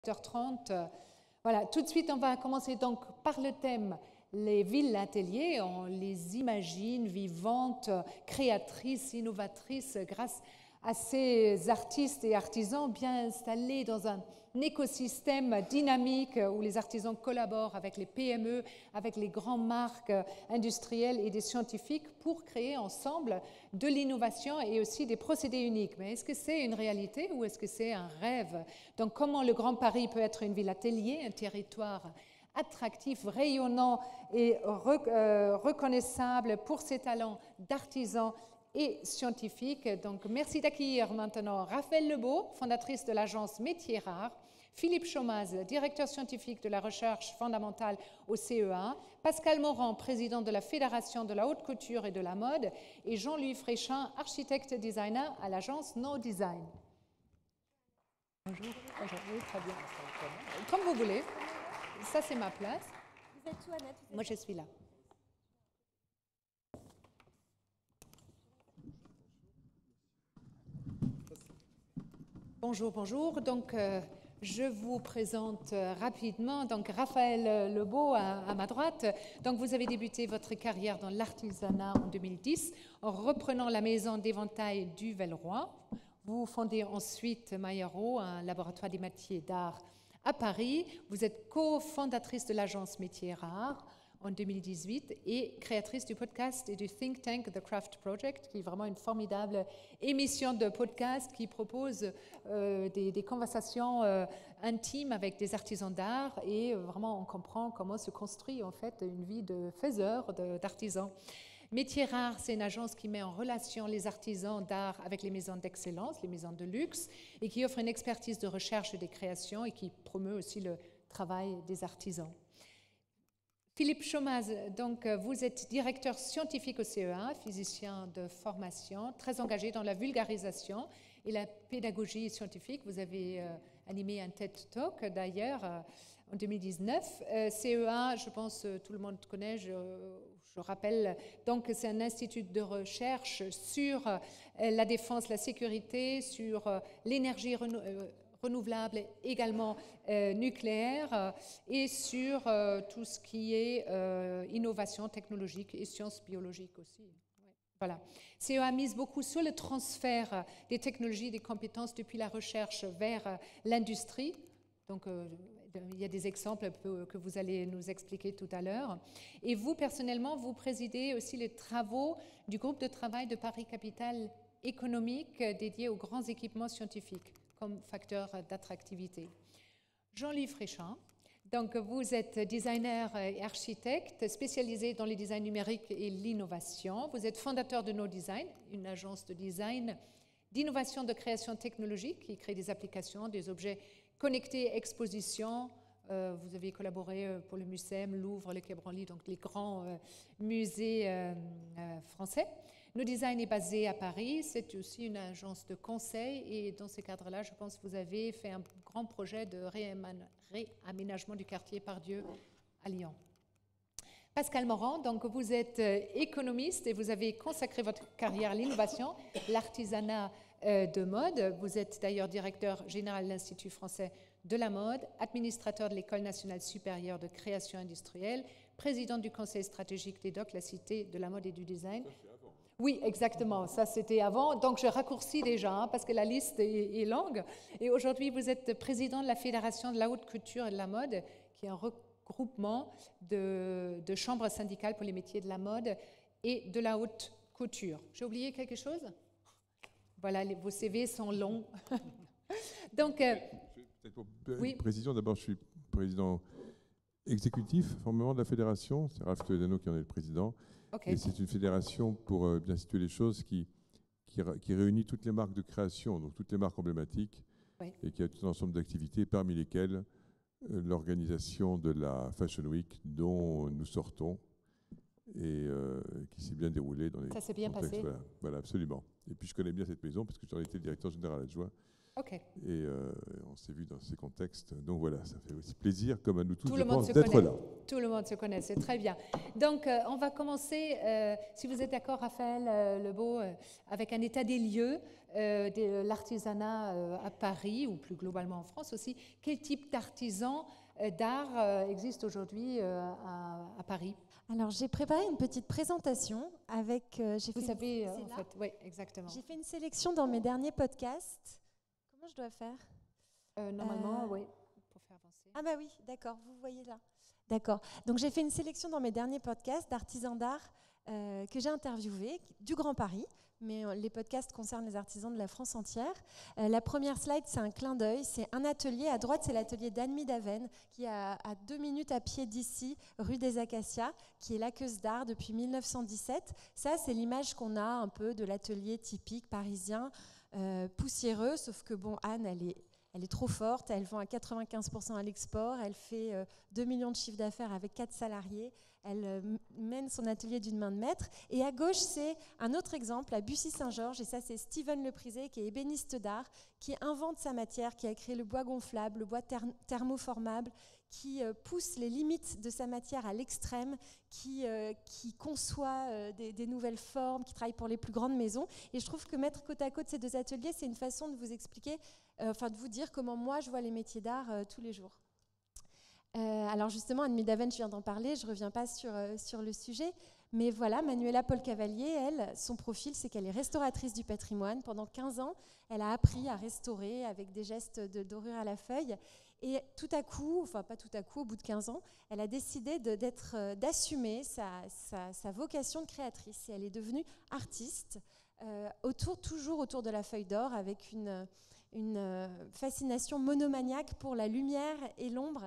8h30. Voilà, tout de suite, on va commencer donc par le thème les villes ateliers. On les imagine vivantes, créatrices, innovatrices, grâce à ces artistes et artisans bien installés dans un écosystème dynamique où les artisans collaborent avec les PME, avec les grandes marques industrielles et des scientifiques pour créer ensemble de l'innovation et aussi des procédés uniques. Mais est-ce que c'est une réalité ou est-ce que c'est un rêve? Donc comment le Grand Paris peut être une ville atelier, un territoire attractif, rayonnant et reconnaissable pour ses talents d'artisans et scientifiques. Donc, merci d'accueillir maintenant Raphaël Lebeau, fondatrice de l'agence Métiers Rares, Philippe Chomaz, directeur scientifique de la recherche fondamentale au CEA, Pascal Morand, président de la Fédération de la haute couture et de la mode, et Jean-Louis Fréchin, architecte designer à l'agence No Design. Bonjour. Bonjour. Oui, très bien. Comme vous voulez. Ça, c'est ma place. Vous êtes où, Annette? Moi, je suis là. Bonjour, bonjour. Donc, je vous présente rapidement. Donc, Raphaël Lebeau à ma droite. Donc, vous avez débuté votre carrière dans l'artisanat en 2010 en reprenant la maison d'éventail du Velleroy. Vous fondez ensuite Maillaro, un laboratoire des métiers d'art à Paris. Vous êtes cofondatrice de l'agence Métiers Rares en 2018 et créatrice du podcast et du think tank The Craft Project, qui est vraiment une formidable émission de podcast qui propose des conversations intimes avec des artisans d'art et vraiment on comprend comment se construit en fait une vie de faiseur, d'artisans. Métiers Rares, c'est une agence qui met en relation les artisans d'art avec les maisons d'excellence, les maisons de luxe, et qui offre une expertise de recherche et de création et qui promeut aussi le travail des artisans. Philippe Chomaz, donc vous êtes directeur scientifique au CEA, physicien de formation, très engagé dans la vulgarisation et la pédagogie scientifique. Vous avez animé un TED Talk d'ailleurs en 2019. CEA, je pense tout le monde connaît, je rappelle, donc c'est un institut de recherche sur la défense, la sécurité, sur l'énergie renouvelable, également nucléaire, et sur tout ce qui est innovation technologique et sciences biologiques aussi. Ouais. Voilà. CEA mise beaucoup sur le transfert des technologies, des compétences depuis la recherche vers l'industrie. Donc, il y a des exemples que vous allez nous expliquer tout à l'heure. Et vous, personnellement, vous présidez aussi les travaux du groupe de travail de Paris Capital économique dédié aux grands équipements scientifiques comme facteur d'attractivité. Jean-Louis Fréchin, donc vous êtes designer et architecte spécialisé dans le design numérique et l'innovation. Vous êtes fondateur de No Design, une agence de design, d'innovation, de création technologique qui crée des applications, des objets connectés, expositions. Vous avez collaboré pour le MUSEM, Louvre, le Quai Branly, donc les grands musées français. No Design est basé à Paris, c'est aussi une agence de conseil et dans ce cadre-là, je pense que vous avez fait un grand projet de réaménagement du quartier Pardieu à Lyon. Pascal Morand, donc vous êtes économiste et vous avez consacré votre carrière à l'innovation, l'artisanat de mode. Vous êtes d'ailleurs directeur général de l'Institut français de la mode, administrateur de l'École nationale supérieure de création industrielle, président du conseil stratégique des DOC, la Cité de la mode et du design. Oui, exactement, ça c'était avant, donc je raccourcis déjà hein, parce que la liste est longue. Et aujourd'hui, vous êtes président de la Fédération de la haute couture et de la mode, qui est un regroupement de chambres syndicales pour les métiers de la mode et de la haute couture. J'ai oublié quelque chose? Voilà, vos CV sont longs. Donc, peut-être pour une précision, d'abord je suis président exécutif, formellement de la fédération, c'est Raph Toledano qui en est le président. Okay. Et c'est une fédération, pour bien situer les choses, qui réunit toutes les marques de création, donc toutes les marques emblématiques, et qui a tout un ensemble d'activités, parmi lesquelles l'organisation de la Fashion Week, dont nous sortons, et qui s'est bien déroulée dans les Ça s'est bien passé. Voilà, absolument. Et puis je connais bien cette maison, parce que j'en étais directeur général adjoint OK. Et on s'est vu dans ces contextes. Donc voilà, ça fait aussi plaisir, comme à nous tous, je pense, d'être là. Tout le monde se connaît, c'est très bien. Donc, on va commencer, si vous êtes d'accord, Raphaël Lebeau, avec un état des lieux de l'artisanat à Paris, ou plus globalement en France aussi. Quel type d'artisans d'art existe aujourd'hui à Paris? Alors, j'ai préparé une petite présentation avec... Vous savez, en fait, oui, exactement. J'ai fait une sélection dans mes derniers podcasts. Comment je dois faire? Normalement, oui, pour faire avancer. Ah bah oui, d'accord, vous voyez là. D'accord. Donc, j'ai fait une sélection dans mes derniers podcasts d'artisans d'art que j'ai interviewés du Grand Paris, mais les podcasts concernent les artisans de la France entière. La première slide, c'est un clin d'œil. C'est un atelier. À droite, c'est l'atelier d'Anne Daven, qui est à 2 minutes à pied d'ici, rue des Acacias, qui est laqueuse d'art depuis 1917. Ça, c'est l'image qu'on a un peu de l'atelier typique parisien, poussiéreux, sauf que, bon, Anne, elle est trop forte. Elle vend à 95% à l'export. Elle fait 2 millions de chiffre d'affaires avec 4 salariés. Elle mène son atelier d'une main de maître. Et à gauche, c'est un autre exemple, à Bussy-Saint-Georges. Et ça, c'est Steven Leprisé, qui est ébéniste d'art, qui invente sa matière, qui a créé le bois gonflable, le bois thermoformable, qui pousse les limites de sa matière à l'extrême, qui conçoit des nouvelles formes, qui travaille pour les plus grandes maisons. Et je trouve que mettre côte à côte ces deux ateliers, c'est une façon de vous expliquer, de vous dire comment moi je vois les métiers d'art tous les jours. Alors justement, Anne Daven, je viens d'en parler, je ne reviens pas sur le sujet, mais voilà, Manuela Paul-Cavalier, elle, son profil, c'est qu'elle est restauratrice du patrimoine. Pendant 15 ans, elle a appris à restaurer avec des gestes dorure à la feuille. Et tout à coup, enfin pas tout à coup, au bout de 15 ans, elle a décidé d'assumer sa vocation de créatrice. Et elle est devenue artiste, toujours autour de la feuille d'or, avec une fascination monomaniaque pour la lumière et l'ombre,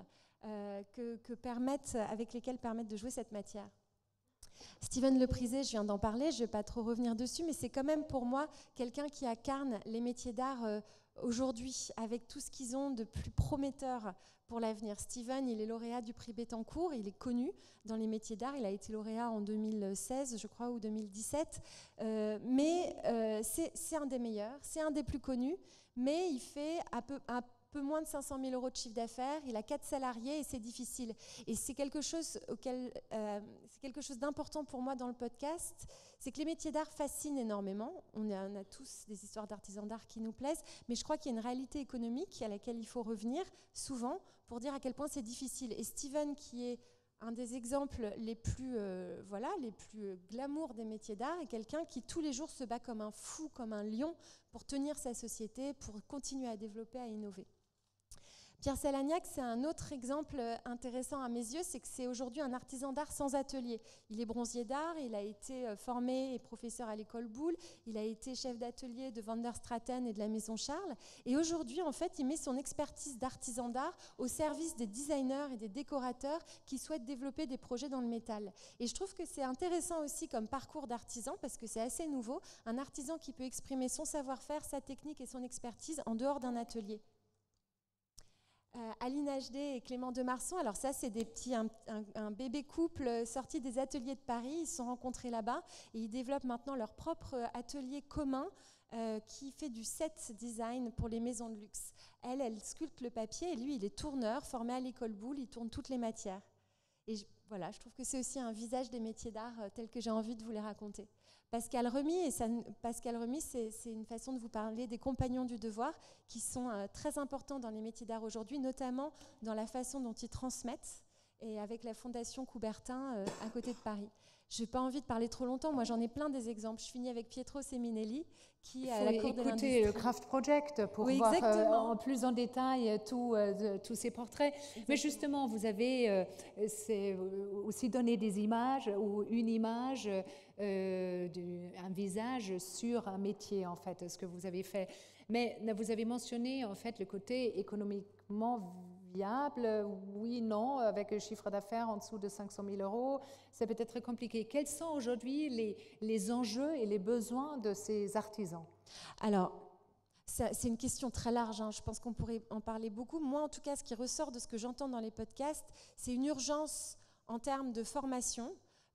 avec lesquels permettent de jouer cette matière. Steven Leprisé, je viens d'en parler, je ne vais pas trop revenir dessus, mais c'est quand même pour moi quelqu'un qui incarne les métiers d'art aujourd'hui, avec tout ce qu'ils ont de plus prometteur pour l'avenir. Steven, il est lauréat du prix Bettencourt, il est connu dans les métiers d'art, il a été lauréat en 2016, je crois, ou 2017, mais c'est un des meilleurs, c'est un des plus connus, mais il fait un peu moins de 500 000 € de chiffre d'affaires, il a 4 salariés et c'est difficile. Et c'est quelque chose d'important pour moi dans le podcast, c'est que les métiers d'art fascinent énormément. On a tous des histoires d'artisans d'art qui nous plaisent, mais je crois qu'il y a une réalité économique à laquelle il faut revenir souvent pour dire à quel point c'est difficile. Et Steven, qui est un des exemples les plus glamour des métiers d'art, est quelqu'un qui tous les jours se bat comme un fou, comme un lion, pour tenir sa société, pour continuer à développer, à innover. Pierre Salagnac, c'est un autre exemple intéressant à mes yeux, c'est que c'est aujourd'hui un artisan d'art sans atelier. Il est bronzier d'art, il a été formé et professeur à l'école Boulle, il a été chef d'atelier de Van der Straten et de la Maison Charles, et aujourd'hui, en fait, il met son expertise d'artisan d'art au service des designers et des décorateurs qui souhaitent développer des projets dans le métal. Et je trouve que c'est intéressant aussi comme parcours d'artisan, parce que c'est assez nouveau, un artisan qui peut exprimer son savoir-faire, sa technique et son expertise en dehors d'un atelier. Aline HD et Clément Demarson, alors ça c'est un bébé couple sorti des ateliers de Paris, ils se sont rencontrés là-bas et ils développent maintenant leur propre atelier commun qui fait du set design pour les maisons de luxe. Elle sculpte le papier et lui il est tourneur, formé à l'école Boulle, il tourne toutes les matières. Et voilà, je trouve que c'est aussi un visage des métiers d'art tel que j'ai envie de vous les raconter. Pascal Remy, c'est une façon de vous parler des compagnons du devoir qui sont très importants dans les métiers d'art aujourd'hui, notamment dans la façon dont ils transmettent, et avec la Fondation Coubertin à côté de Paris. Je n'ai pas envie de parler trop longtemps, moi j'en ai plein des exemples. Je finis avec Pietro Seminelli, qui à la Cour de l'Industrie. Écoutez le Craft Project pour voir en plus en détail tous ces portraits. Exactement. Mais justement, vous avez aussi donné des images ou une image, un visage sur un métier, en fait, ce que vous avez fait. Mais vous avez mentionné, en fait, le côté économiquement viable, oui, non, avec un chiffre d'affaires en dessous de 500 000 €, c'est peut-être compliqué. Quels sont aujourd'hui les enjeux et les besoins de ces artisans? Alors, c'est une question très large, hein. Je pense qu'on pourrait en parler beaucoup. Moi, en tout cas, ce qui ressort de ce que j'entends dans les podcasts, c'est une urgence en termes de formation,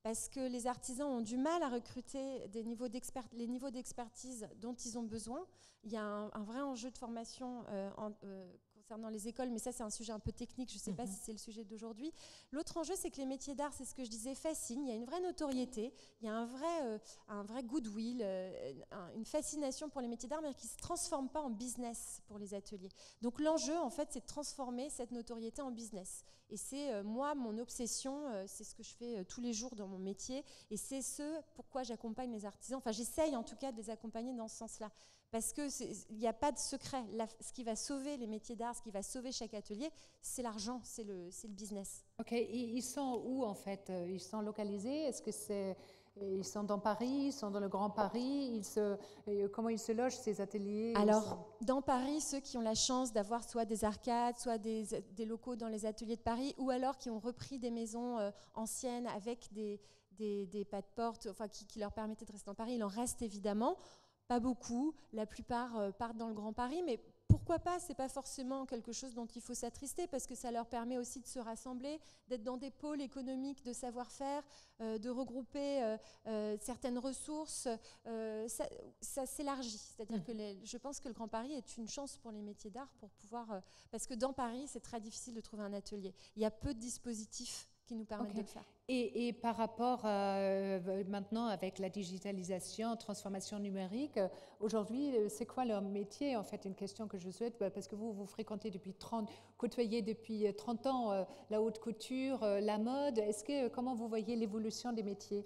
parce que les artisans ont du mal à recruter les niveaux d'expertise dont ils ont besoin. Il y a un vrai enjeu de formation concernant les écoles, mais ça c'est un sujet un peu technique, je ne sais pas si c'est le sujet d'aujourd'hui. L'autre enjeu, c'est que les métiers d'art, c'est ce que je disais, fascinent. Il y a une vraie notoriété, il y a un vrai goodwill, une fascination pour les métiers d'art, mais qui ne se transforme pas en business pour les ateliers. Donc l'enjeu, en fait, c'est de transformer cette notoriété en business. Et c'est moi, mon obsession, c'est ce que je fais tous les jours dans mon métier, et c'est pourquoi j'accompagne les artisans. Enfin, j'essaye en tout cas de les accompagner dans ce sens-là. Parce qu'il n'y a pas de secret. Ce qui va sauver les métiers d'art, ce qui va sauver chaque atelier, c'est l'argent, c'est le business. Ok, ils sont où en fait? Ils sont localisés? Est-ce que ils sont dans Paris? Ils sont dans le Grand Paris? Comment ils se logent, ces ateliers? Alors, dans Paris, ceux qui ont la chance d'avoir soit des arcades, soit des locaux dans les ateliers de Paris, ou alors qui ont repris des maisons anciennes avec des pas de porte, enfin, qui leur permettaient de rester dans Paris, il en reste évidemment. Pas beaucoup, la plupart partent dans le Grand Paris, mais pourquoi pas? C'est pas forcément quelque chose dont il faut s'attrister, parce que ça leur permet aussi de se rassembler, d'être dans des pôles économiques de savoir-faire, de regrouper certaines ressources. Ça s'élargit. C'est-à-dire que je pense que le Grand Paris est une chance pour les métiers d'art pour pouvoir... parce que dans Paris, c'est très difficile de trouver un atelier. Il y a peu de dispositifs qui nous permettent de le faire. Et par rapport maintenant avec la digitalisation, transformation numérique, aujourd'hui, c'est quoi leur métier? En fait, une question que je souhaite, parce que vous fréquentez côtoyez depuis 30 ans la haute couture, la mode. Comment vous voyez l'évolution des métiers?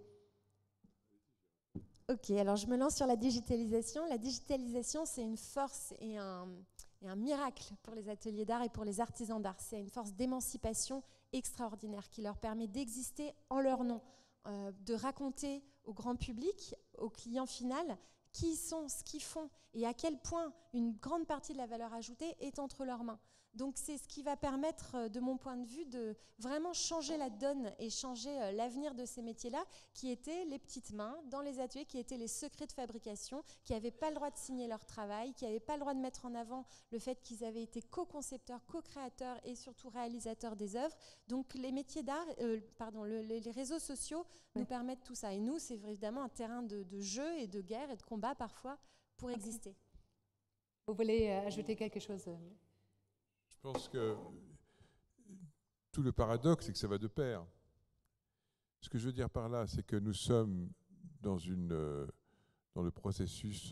Ok, alors je me lance sur la digitalisation. La digitalisation, c'est une force et un miracle pour les ateliers d'art et pour les artisans d'art. C'est une force d'émancipation extraordinaire qui leur permet d'exister en leur nom, de raconter au grand public, au client final, qui ils sont, ce qu'ils font et à quel point une grande partie de la valeur ajoutée est entre leurs mains. Donc c'est ce qui va permettre, de mon point de vue, de vraiment changer la donne et changer l'avenir de ces métiers-là, qui étaient les petites mains dans les ateliers, qui étaient les secrets de fabrication, qui n'avaient pas le droit de signer leur travail, qui n'avaient pas le droit de mettre en avant le fait qu'ils avaient été co-concepteurs, co-créateurs et surtout réalisateurs des œuvres. Donc les métiers d'art, les réseaux sociaux nous permettent tout ça. Et nous, c'est évidemment un terrain de jeu et de guerre et de combat parfois pour exister. Vous voulez ajouter quelque chose? Je pense que tout le paradoxe, c'est que ça va de pair. Ce que je veux dire par là, c'est que nous sommes dans le processus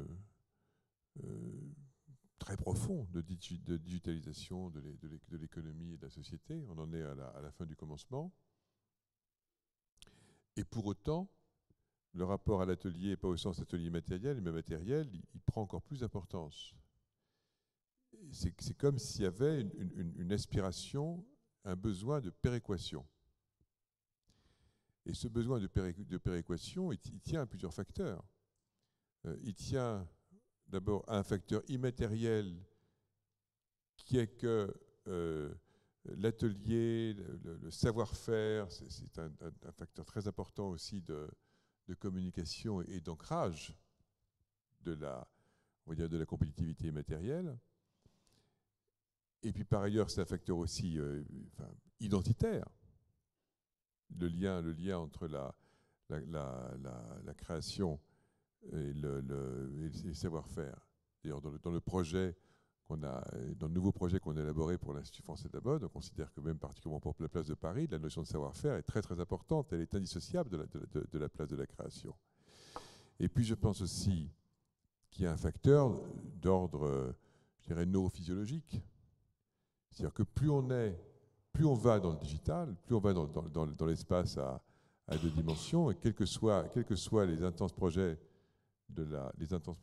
très profond de digitalisation de l'économie et de la société. On en est à la fin du commencement. Et pour autant, le rapport à l'atelier, pas au sens atelier matériel, mais matériel, il prend encore plus d'importance. C'est comme s'il y avait une aspiration, un besoin de péréquation. Et ce besoin de péréquation, il tient à plusieurs facteurs. Il tient d'abord à un facteur immatériel qui est que l'atelier, le savoir-faire, c'est un facteur très important aussi de communication et d'ancrage de la compétitivité matérielle. Et puis par ailleurs, c'est un facteur aussi identitaire. Le lien entre la création et le savoir-faire. D'ailleurs, dans le nouveau projet qu'on a élaboré pour l'Institut français de la mode, on considère que même particulièrement pour la place de Paris, la notion de savoir-faire est très très importante. Elle est indissociable de la place de la création. Et puis je pense aussi qu'il y a un facteur d'ordre, je dirais, neurophysiologique. C'est-à-dire que plus on va dans le digital, plus on va dans l'espace à deux dimensions, et quels que soient les intenses progrès de la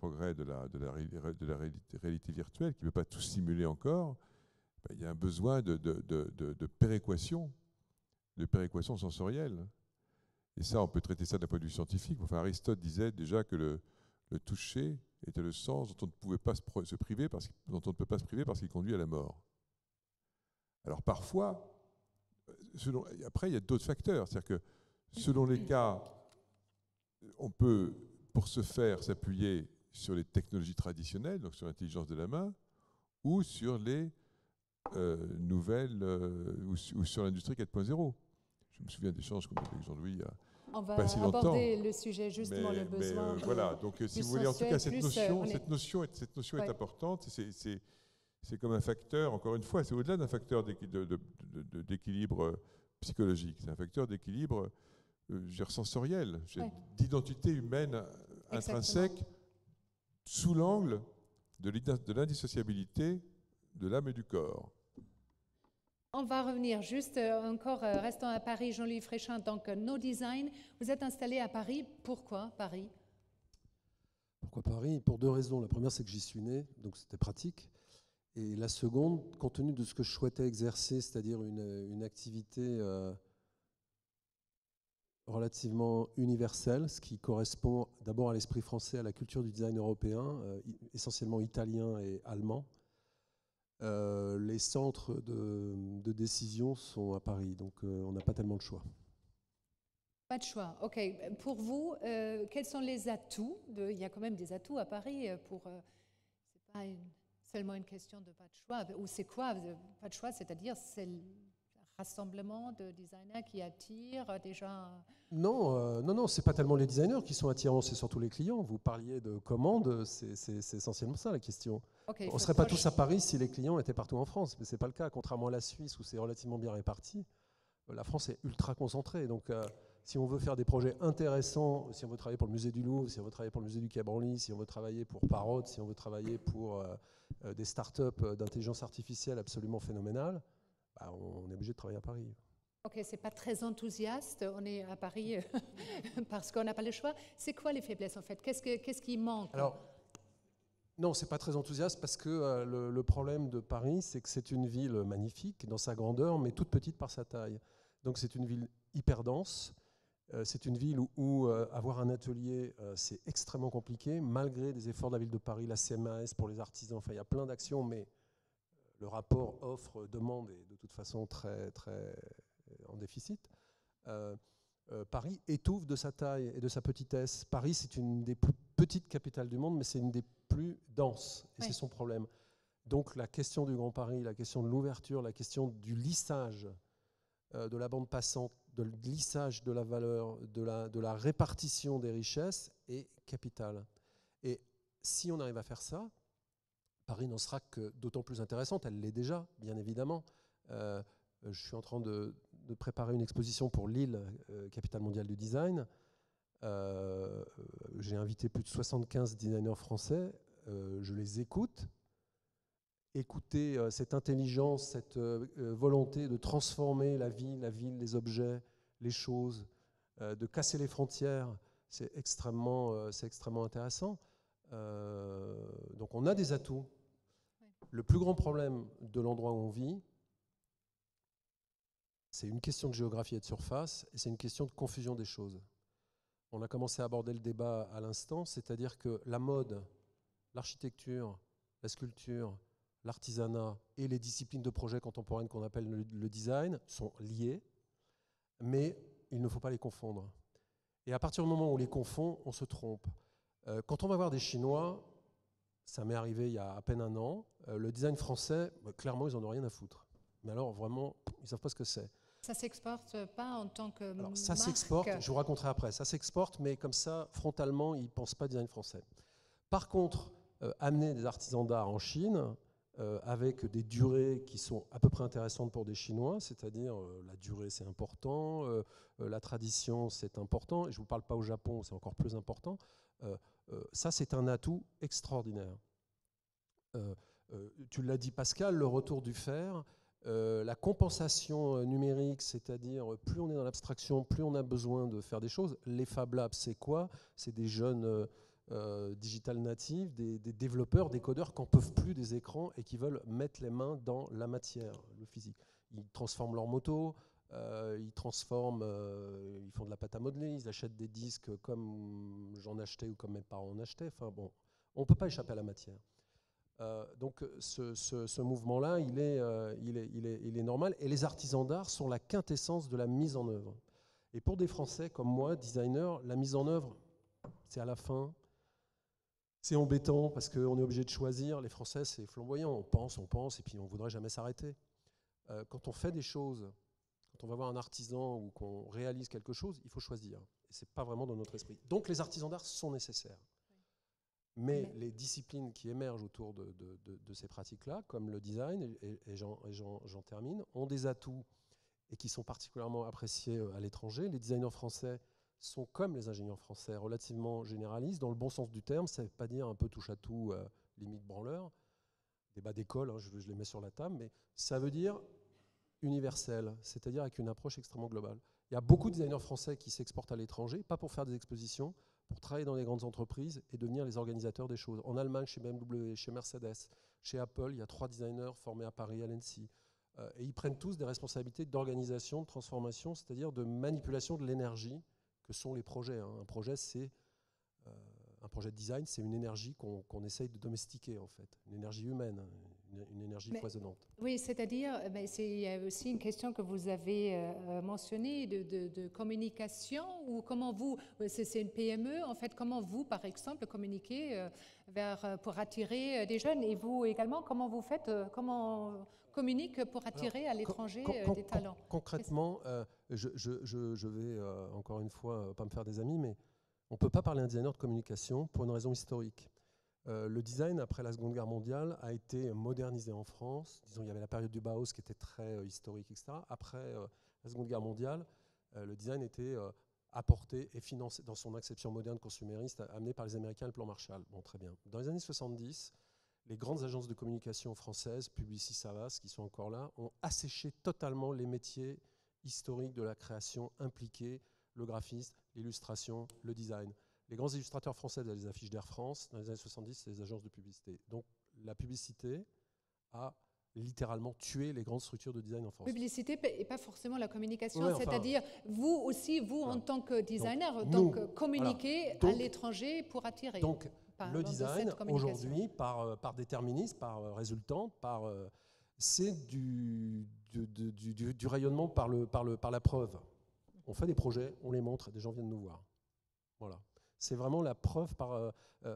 réalité virtuelle, qui ne peut pas tout simuler encore, il y a un besoin de péréquation sensorielle. Et ça, on peut traiter ça d'un point de vue scientifique. Enfin, Aristote disait déjà que le toucher était le sens dont on ne pouvait pas se priver, dont on ne peut pas se priver parce qu'il conduit à la mort. Alors parfois, après il y a d'autres facteurs, c'est-à-dire que selon les cas, on peut pour ce faire s'appuyer sur les technologies traditionnelles, donc sur l'intelligence de la main, ou sur les nouvelles, ou sur l'industrie 4.0. Je me souviens d'échanges qu'on avait avec Jean-Louis il y a On va pas si longtemps. aborder le sujet, justement, le besoin. Voilà, donc si vous voulez, en tout cas, cette notion est importante. C'est comme un facteur, encore une fois, c'est au-delà d'un facteur d'équilibre psychologique, c'est un facteur d'équilibre sensoriel, d'identité humaine intrinsèque, sous l'angle de l'indissociabilité de l'âme et du corps. On va revenir juste encore, restant à Paris, Jean-Louis Fréchin, donc No Design. Vous êtes installé à Paris. Pourquoi Paris? Pourquoi Paris? Pour deux raisons. La première, c'est que j'y suis né, donc c'était pratique. Et la seconde, compte tenu de ce que je souhaitais exercer, c'est-à-dire une activité relativement universelle, ce qui correspond d'abord à l'esprit français, à la culture du design européen, essentiellement italien et allemand. Les centres de décision sont à Paris, donc on n'a pas tellement de choix. Pas de choix, ok. Pour vous, quels sont les atouts il y a quand même des atouts à Paris c'est pas seulement une question de pas de choix, ou c'est quoi pas de choix, c'est-à-dire c'est le rassemblement de designers qui attirent déjà... Non, c'est pas tellement les designers qui sont attirants, c'est surtout les clients. Vous parliez de commandes, c'est essentiellement ça la question. Okay, on ne serait pas tous à Paris si les clients étaient partout en France, mais ce n'est pas le cas. Contrairement à la Suisse où c'est relativement bien réparti, la France est ultra concentrée. Donc si on veut faire des projets intéressants, si on veut travailler pour le musée du Louvre, si on veut travailler pour le musée du Quai Branly, si on veut travailler pour Parrot, si on veut travailler pour des startups d'intelligence artificielle absolument phénoménales, on est obligé de travailler à Paris. Ok, c'est pas très enthousiaste, on est à Paris parce qu'on n'a pas le choix. C'est quoi les faiblesses en fait? Qu'est-ce qui manque? Alors, non, c'est pas très enthousiaste parce que le problème de Paris, c'est que c'est une ville magnifique dans sa grandeur, mais toute petite par sa taille. Donc c'est une ville hyper dense. C'est une ville où avoir un atelier, c'est extrêmement compliqué, malgré des efforts de la ville de Paris, la CMAS pour les artisans. Enfin, il y a plein d'actions, mais le rapport offre-demande est de toute façon très, très en déficit. Paris étouffe de sa taille et de sa petitesse. Paris, c'est une des plus petites capitales du monde, mais c'est une des plus denses, et c'est son problème. Donc la question du Grand Paris, la question de l'ouverture, la question du lissage de la bande passante, de lissage de la valeur, de la répartition des richesses est capitale. Et si on arrive à faire ça, Paris n'en sera que d'autant plus intéressante. Elle l'est déjà, bien évidemment. Je suis en train de préparer une exposition pour Lille, capitale mondiale du design. J'ai invité plus de 75 designers français. Je les écoute. Écouter cette intelligence, cette volonté de transformer la vie, les objets, les choses, de casser les frontières, c'est extrêmement intéressant. Donc on a des atouts. Le plus grand problème de l'endroit où on vit, c'est une question de géographie et de surface, et c'est une question de confusion des choses. On a commencé à aborder le débat à l'instant, c'est-à-dire que la mode, l'architecture, la sculpture, l'artisanat et les disciplines de projet contemporaines qu'on appelle le design sont liées, mais il ne faut pas les confondre. Et à partir du moment où on les confond, on se trompe. Quand on va voir des Chinois, ça m'est arrivé il y a à peine un an, le design français, clairement, ils n'en ont rien à foutre. Mais alors, vraiment, ils ne savent pas ce que c'est. Ça ne s'exporte pas en tant que alors, ça s'exporte, je vous raconterai après, ça s'exporte, mais comme ça, frontalement, ils ne pensent pas design français. Par contre, amener des artisans d'art en Chine, avec des durées qui sont à peu près intéressantes pour des Chinois, c'est-à-dire la durée c'est important, la tradition c'est important, et je ne vous parle pas au Japon, c'est encore plus important, ça c'est un atout extraordinaire. Tu l'as dit Pascal, le retour du fer, la compensation numérique, c'est-à-dire plus on est dans l'abstraction, plus on a besoin de faire des choses. Les Fab Labs c'est quoi? C'est des jeunes... digital native, des développeurs, des codeurs qui n'en peuvent plus des écrans et qui veulent mettre les mains dans la matière, le physique. Ils transforment leur moto, ils font de la pâte à modeler, ils achètent des disques comme j'en achetais ou comme mes parents en achetaient. Enfin bon, on ne peut pas échapper à la matière. Donc ce mouvement-là, il est normal. Et les artisans d'art sont la quintessence de la mise en œuvre. Et pour des Français comme moi, designers, la mise en œuvre, c'est à la fin. C'est embêtant parce qu'on est obligé de choisir. Les Français, c'est flamboyant. On pense, et puis on ne voudrait jamais s'arrêter. Quand on fait des choses, quand on va voir un artisan ou qu'on réalise quelque chose, il faut choisir. Et ce n'est pas vraiment dans notre esprit. Donc les artisans d'art sont nécessaires. Mais les disciplines qui émergent autour de ces pratiques-là, comme le design, et j'en termine, ont des atouts et qui sont particulièrement appréciés à l'étranger. Les designers français sont, comme les ingénieurs français, relativement généralistes, dans le bon sens du terme. Ça ne veut pas dire un peu touche-à-tout, limite branleur. Débat d'école, hein, je les mets sur la table, mais ça veut dire universel, c'est-à-dire avec une approche extrêmement globale. Il y a beaucoup de designers français qui s'exportent à l'étranger, pas pour faire des expositions, pour travailler dans les grandes entreprises et devenir les organisateurs des choses. En Allemagne, chez BMW, chez Mercedes, chez Apple, il y a 3 designers formés à Paris, à l'ENSI. Et ils prennent tous des responsabilités d'organisation, de transformation, c'est-à-dire de manipulation de l'énergie que sont les projets. Un projet, c'est un projet de design, c'est une énergie qu'on essaye de domestiquer, en fait, une énergie humaine, une énergie foisonnante. Oui, c'est-à-dire, il y a aussi une question que vous avez mentionnée de communication, ou comment vous, c'est une PME, en fait, comment vous, par exemple, communiquez pour attirer des jeunes, et vous également, comment vous faites, comment communique pour attirer à l'étranger des talents? Concrètement, je vais, encore une fois, pas me faire des amis, mais on ne peut pas parler à un designer de communication pour une raison historique. Le design, après la Seconde Guerre mondiale, a été modernisé en France. Disons, il y avait la période du Bauhaus qui était très historique, etc. Après la Seconde Guerre mondiale, le design était apporté et financé dans son acception moderne consumériste, amené par les Américains, le plan Marshall. Bon, très bien. Dans les années 70, les grandes agences de communication françaises, Publicis Savas, qui sont encore là, ont asséché totalement les métiers historiques de la création impliqués, le graphiste, l'illustration, le design. Les grands illustrateurs français faisaient les affiches d'Air France. Dans les années 70, c'est les agences de publicité. Donc la publicité a littéralement tué les grandes structures de design en France. Publicité et pas forcément la communication, ouais, c'est-à-dire vous aussi, vous en tant que designer, donc communiquer à l'étranger pour attirer. Donc le design, aujourd'hui, par déterminisme, par résultante, c'est du rayonnement par la preuve. On fait des projets, on les montre, des gens viennent nous voir. Voilà. C'est vraiment la preuve par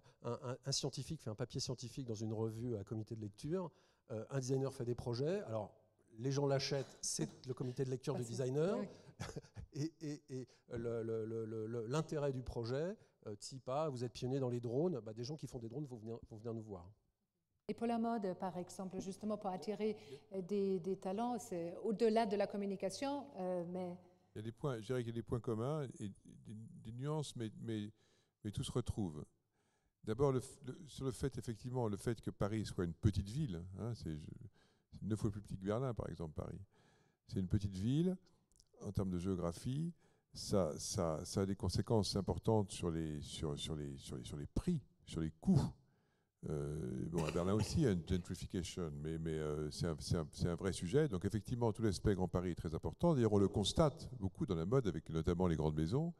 un scientifique fait un papier scientifique dans une revue à comité de lecture, un designer fait des projets, alors les gens l'achètent, c'est le comité de lecture du designer, oui. et l'intérêt du projet, type vous êtes pionnier dans les drones, des gens qui font des drones vont venir nous voir. Et pour la mode, par exemple, justement pour attirer des talents, c'est au-delà de la communication, mais... Il y a des points, je dirais qu'il y a des points communs et des nuances, mais tout se retrouve. D'abord, sur le fait, effectivement, le fait que Paris soit une petite ville, hein, c'est 9 fois plus petit que Berlin, par exemple, Paris. C'est une petite ville, en termes de géographie, ça a des conséquences importantes sur les prix, sur les coûts. Bon, à Berlin aussi, il y a une gentrification, mais c'est un vrai sujet. Donc effectivement, tout l'aspect Grand Paris est très important. D'ailleurs, on le constate beaucoup dans la mode, avec notamment les grandes maisons,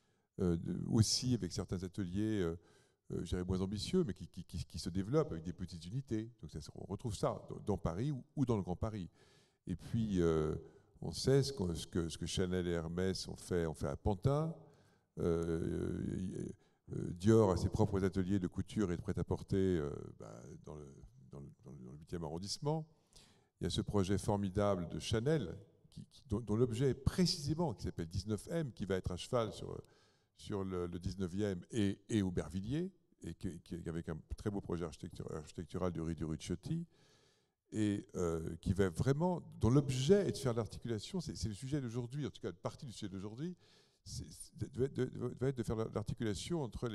aussi avec certains ateliers, je dirais moins ambitieux, mais qui se développent avec des petites unités. Donc on retrouve ça dans Paris ou dans le Grand Paris. Et puis, on sait ce que Chanel et Hermès ont fait à Pantin. Dior a ses propres ateliers de couture et de prêt-à-porter dans le 8e arrondissement. Il y a ce projet formidable de Chanel, dont l'objet est précisément, qui s'appelle 19M, qui va être à cheval sur le 19e et Aubervilliers, et avec un très beau projet architectural de rue du Ricciotti, et qui va vraiment, dont l'objet est de faire l'articulation, c'est le sujet d'aujourd'hui, en tout cas une partie du sujet d'aujourd'hui, va être de faire l'articulation entre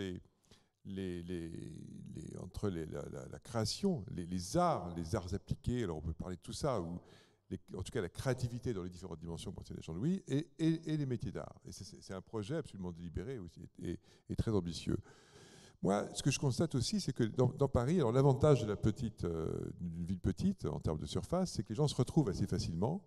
la création, les arts appliqués, alors on peut parler de tout ça, ou en tout cas la créativité dans les différentes dimensions pour Jean-Louis, et les métiers d'art. Et c'est un projet absolument délibéré aussi, et très ambitieux. Moi, ce que je constate aussi, c'est que dans Paris, alors l'avantage d'une ville petite en termes de surface, c'est que les gens se retrouvent assez facilement,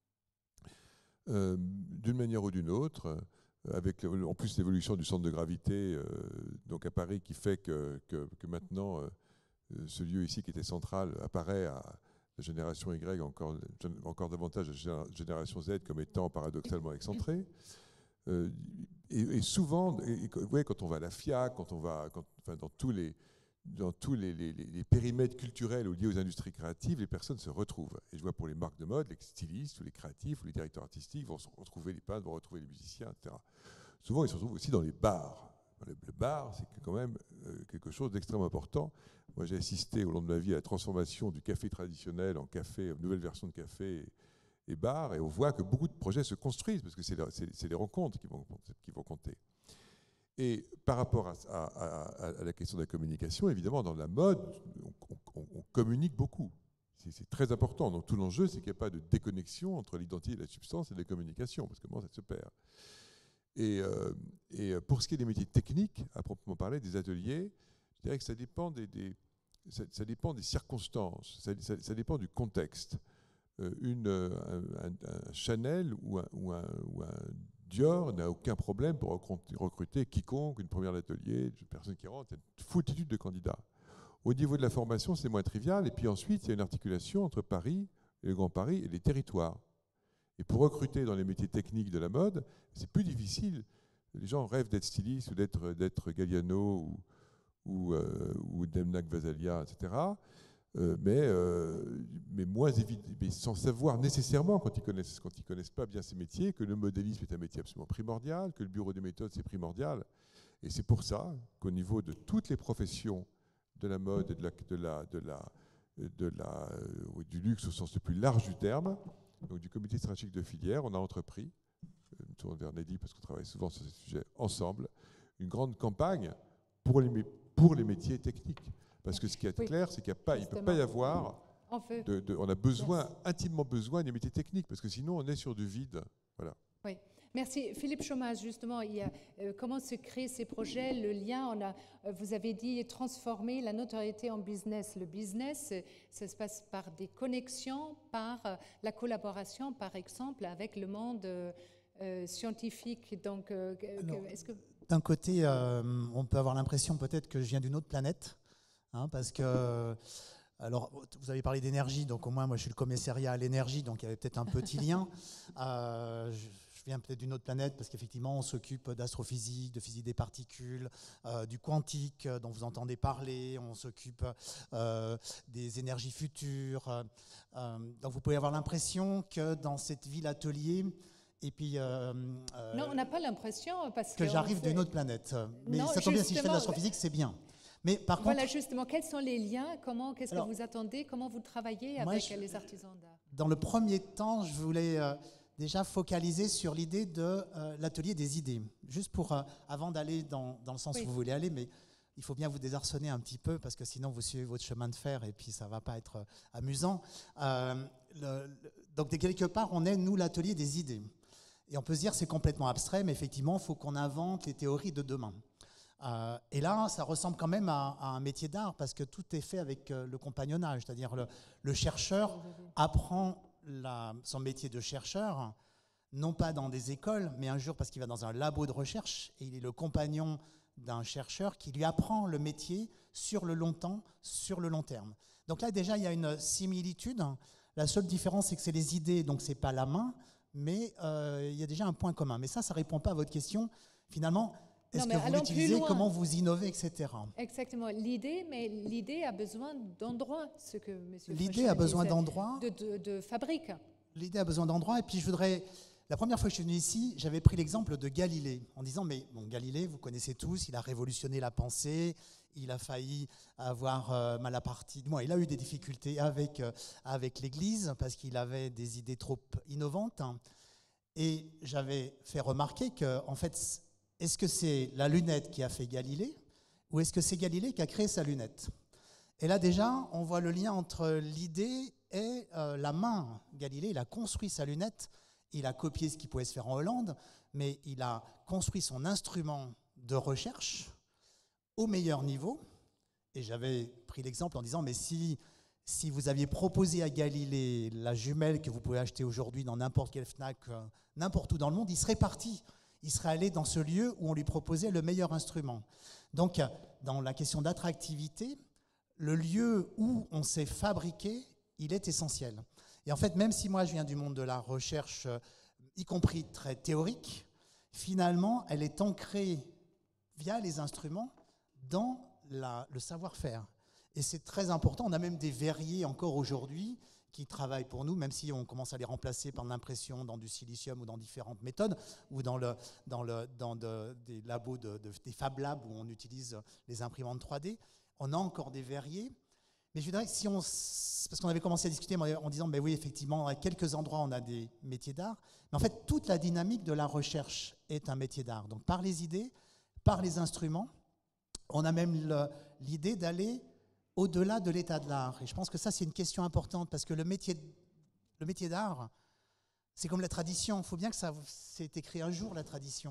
d'une manière ou d'une autre, avec en plus l'évolution du centre de gravité donc à Paris, qui fait que maintenant ce lieu ici qui était central apparaît à la génération Y, encore davantage à la génération Z, comme étant paradoxalement excentré. Et souvent, quand on va à la FIAC, quand on va dans tous les dans tous les périmètres culturels ou liés aux industries créatives, les personnes se retrouvent. Et je vois pour les marques de mode, les stylistes ou les créatifs ou les directeurs artistiques vont retrouver les peintres, vont retrouver les musiciens, etc. Souvent, ils se retrouvent aussi dans les bars. Le bar, c'est quand même quelque chose d'extrêmement important. Moi, j'ai assisté au long de ma vie à la transformation du café traditionnel en café, nouvelle version de café et bar, et on voit que beaucoup de projets se construisent parce que c'est les rencontres qui vont compter. Et par rapport à la question de la communication, évidemment, dans la mode, on communique beaucoup. C'est très important. Donc tout l'enjeu, c'est qu'il n'y ait pas de déconnexion entre l'identité et la substance et la communication, parce que bon, ça se perd. Et pour ce qui est des métiers techniques, à proprement parler, des ateliers, je dirais que ça dépend ça dépend des circonstances, ça dépend du contexte. Un Chanel ou un Dior n'a aucun problème pour recruter quiconque, une première d'atelier, une personne qui rentre, il y a une foultitude de candidats. Au niveau de la formation, c'est moins trivial. Et puis ensuite, il y a une articulation entre Paris, le Grand Paris et les territoires. Et pour recruter dans les métiers techniques de la mode, c'est plus difficile. Les gens rêvent d'être stylistes ou d'être Galliano ou Demna Gvasalia, etc. Mais moins évident, mais sans savoir nécessairement, quand ils connaissent pas bien ces métiers, que le modélisme est un métier absolument primordial, que le bureau des méthodes c'est primordial. Et c'est pour ça qu'au niveau de toutes les professions de la mode et du luxe au sens le plus large du terme, donc du comité stratégique de filière, on a entrepris, je me tourne vers Nelly parce qu'on travaille souvent sur ce sujet ensemble, une grande campagne pour les métiers techniques. Parce que ce qui est clair, c'est qu'il ne peut pas y avoir... on a intimement besoin des métiers techniques, parce que sinon on est sur du vide. Voilà. Oui. Merci. Philippe Chomaz, justement, comment se créent ces projets, le lien, vous avez dit transformer la notoriété en business. Le business, ça se passe par des connexions, par la collaboration, par exemple, avec le monde scientifique. Donc, d'un côté, on peut avoir l'impression peut-être que je viens d'une autre planète, parce que... Alors, vous avez parlé d'énergie, donc au moins, moi, je suis le commissariat à l'énergie, donc il y avait peut-être un petit lien. Je viens peut-être d'une autre planète, parce qu'effectivement, on s'occupe d'astrophysique, de physique des particules, du quantique, dont vous entendez parler, on s'occupe des énergies futures. Donc, vous pouvez avoir l'impression que dans cette ville atelier, et puis... non, on n'a pas l'impression, parce que j'arrive d'une autre planète. Mais ça tombe bien, si je fais de l'astrophysique, c'est bien. Mais par contre, voilà, justement, quels sont les liens? Qu'est-ce que vous attendez? Comment vous travaillez avec les artisans d'art? Dans le premier temps, je voulais déjà focaliser sur l'idée de l'atelier des idées. Juste pour, avant d'aller dans le sens où vous voulez aller, mais il faut bien vous désarçonner un petit peu, parce que sinon vous suivez votre chemin de fer et puis ça ne va pas être amusant. Donc, de quelque part, on est, nous, l'atelier des idées. Et on peut se dire que c'est complètement abstrait, mais effectivement, il faut qu'on invente les théories de demain. Et là, ça ressemble quand même à un métier d'art, parce que tout est fait avec le compagnonnage, c'est-à-dire le chercheur apprend son métier de chercheur, non pas dans des écoles, mais un jour parce qu'il va dans un labo de recherche, et il est le compagnon d'un chercheur qui lui apprend le métier sur le long terme. Donc là, déjà, il y a une similitude. La seule différence, c'est que c'est les idées, donc c'est pas la main, mais il y a déjà un point commun. Mais ça ne répond pas à votre question. Finalement, est-ce que vous l'utilisez, comment vous innovez, etc. Exactement. L'idée a besoin d'endroits, ce que M. L'idée a besoin d'endroits. De fabrique. L'idée a besoin d'endroits. Et puis, la première fois que je suis venu ici, j'avais pris l'exemple de Galilée, en disant, mais bon, Galilée, vous connaissez tous, il a révolutionné la pensée, il a failli avoir mal à partie. Moi, il a eu des difficultés avec l'Église, parce qu'il avait des idées trop innovantes. Et j'avais fait remarquer que, en fait, est-ce que c'est la lunette qui a fait Galilée, ou est-ce que c'est Galilée qui a créé sa lunette? Et là, déjà, on voit le lien entre l'idée et la main. Galilée, il a construit sa lunette, il a copié ce qui pouvait se faire en Hollande, mais il a construit son instrument de recherche au meilleur niveau. Et j'avais pris l'exemple en disant, mais si vous aviez proposé à Galilée la jumelle que vous pouvez acheter aujourd'hui dans n'importe quel Fnac, n'importe où dans le monde, il serait parti. Il serait allé dans ce lieu où on lui proposait le meilleur instrument. Donc, dans la question d'attractivité, le lieu où on s'est fabriqué, il est essentiel. Et en fait, même si moi je viens du monde de la recherche, y compris très théorique, finalement, elle est ancrée via les instruments dans le savoir-faire. Et c'est très important. On a même des verriers encore aujourd'hui qui travaillent pour nous, même si on commence à les remplacer par l'impression dans du silicium ou dans différentes méthodes, ou dans des labos, des Fab Labs où on utilise les imprimantes 3D. On a encore des verriers. Mais je dirais que parce qu'on avait commencé à discuter en disant, oui, effectivement, à quelques endroits, on a des métiers d'art. Mais en fait, toute la dynamique de la recherche est un métier d'art. Donc, par les idées, par les instruments, on a même l'idée d'aller au-delà de l'état de l'art. Et je pense que ça, c'est une question importante, parce que le métier d'art, c'est comme la tradition. Il faut bien que ça s'est écrit un jour, la tradition.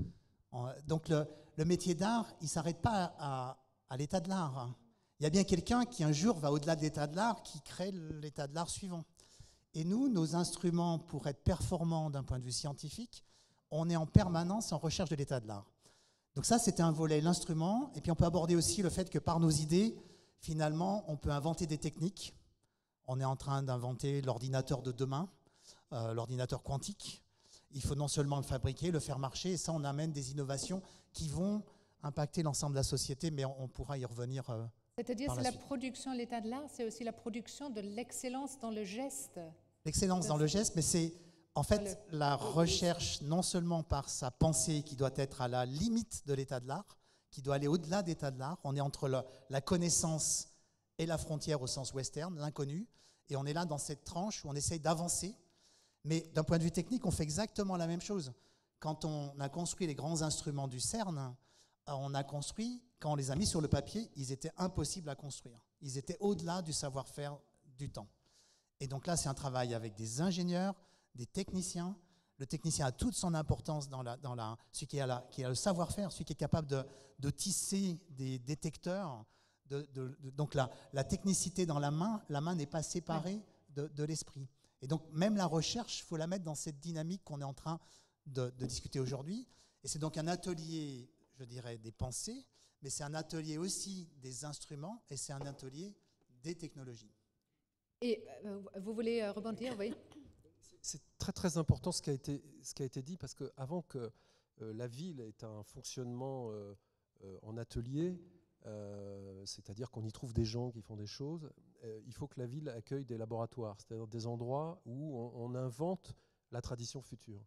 Donc, le métier d'art, il ne s'arrête pas à l'état de l'art. Il y a bien quelqu'un qui, un jour, va au-delà de l'état de l'art, qui crée l'état de l'art suivant. Et nous, nos instruments, pour être performants d'un point de vue scientifique, on est en permanence en recherche de l'état de l'art. Donc ça, c'était un volet, l'instrument. Et puis, on peut aborder aussi le fait que par nos idées, finalement, on peut inventer des techniques. On est en train d'inventer l'ordinateur de demain, l'ordinateur quantique. Il faut non seulement le fabriquer, le faire marcher, et ça, on amène des innovations qui vont impacter l'ensemble de la société, mais on pourra y revenir. C'est-à-dire, c'est la production, l'état de l'art, c'est aussi la production de l'excellence dans le geste. L'excellence dans le geste, mais c'est en fait la recherche, non seulement par sa pensée qui doit être à la limite de l'état de l'art, qui doit aller au-delà de l'état de l'art. On est entre la connaissance et la frontière au sens western, l'inconnu, et on est là dans cette tranche où on essaye d'avancer. Mais d'un point de vue technique, on fait exactement la même chose. Quand on a construit les grands instruments du CERN, on a construit, quand on les a mis sur le papier, ils étaient impossibles à construire. Ils étaient au-delà du savoir-faire du temps. Et donc là, c'est un travail avec des ingénieurs, des techniciens. Le technicien a toute son importance dans celui qui a le savoir-faire, celui qui est capable de tisser des détecteurs. Donc la technicité dans la main n'est pas séparée de l'esprit. Et donc même la recherche, il faut la mettre dans cette dynamique qu'on est en train de discuter aujourd'hui. Et c'est donc un atelier, je dirais, des pensées, mais c'est un atelier aussi des instruments et c'est un atelier des technologies. Et vous voulez rebondir, oui? C'est très très important ce qui a été dit, parce qu'avant que la ville ait un fonctionnement en atelier, c'est-à-dire qu'on y trouve des gens qui font des choses, il faut que la ville accueille des laboratoires, c'est-à-dire des endroits où on invente la tradition future.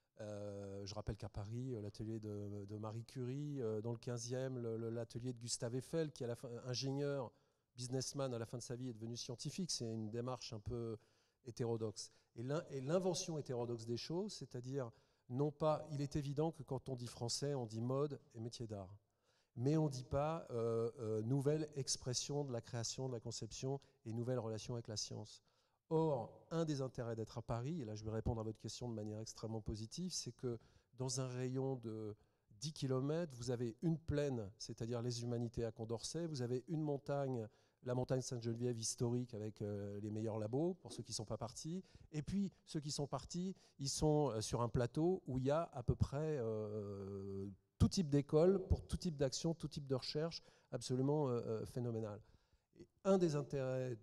Je rappelle qu'à Paris, l'atelier de Marie Curie, dans le 15e, l'atelier de Gustave Eiffel, qui est ingénieur, businessman à la fin de sa vie, est devenu scientifique. C'est une démarche un peu hétérodoxe. Et l'invention hétérodoxe des choses, c'est-à-dire, non pas, il est évident que quand on dit français, on dit mode et métier d'art. Mais on ne dit pas nouvelle expression de la création, de la conception et nouvelle relation avec la science. Or, un des intérêts d'être à Paris, et là je vais répondre à votre question de manière extrêmement positive, c'est que dans un rayon de 10 km, vous avez une plaine, c'est-à-dire les Humanités à Condorcet, vous avez une montagne, la montagne Sainte-Geneviève historique avec les meilleurs labos, pour ceux qui ne sont pas partis, et puis ceux qui sont partis, ils sont sur un plateau où il y a à peu près tout type d'école, pour tout type d'action, tout type de recherche, absolument phénoménal. Et un des intérêts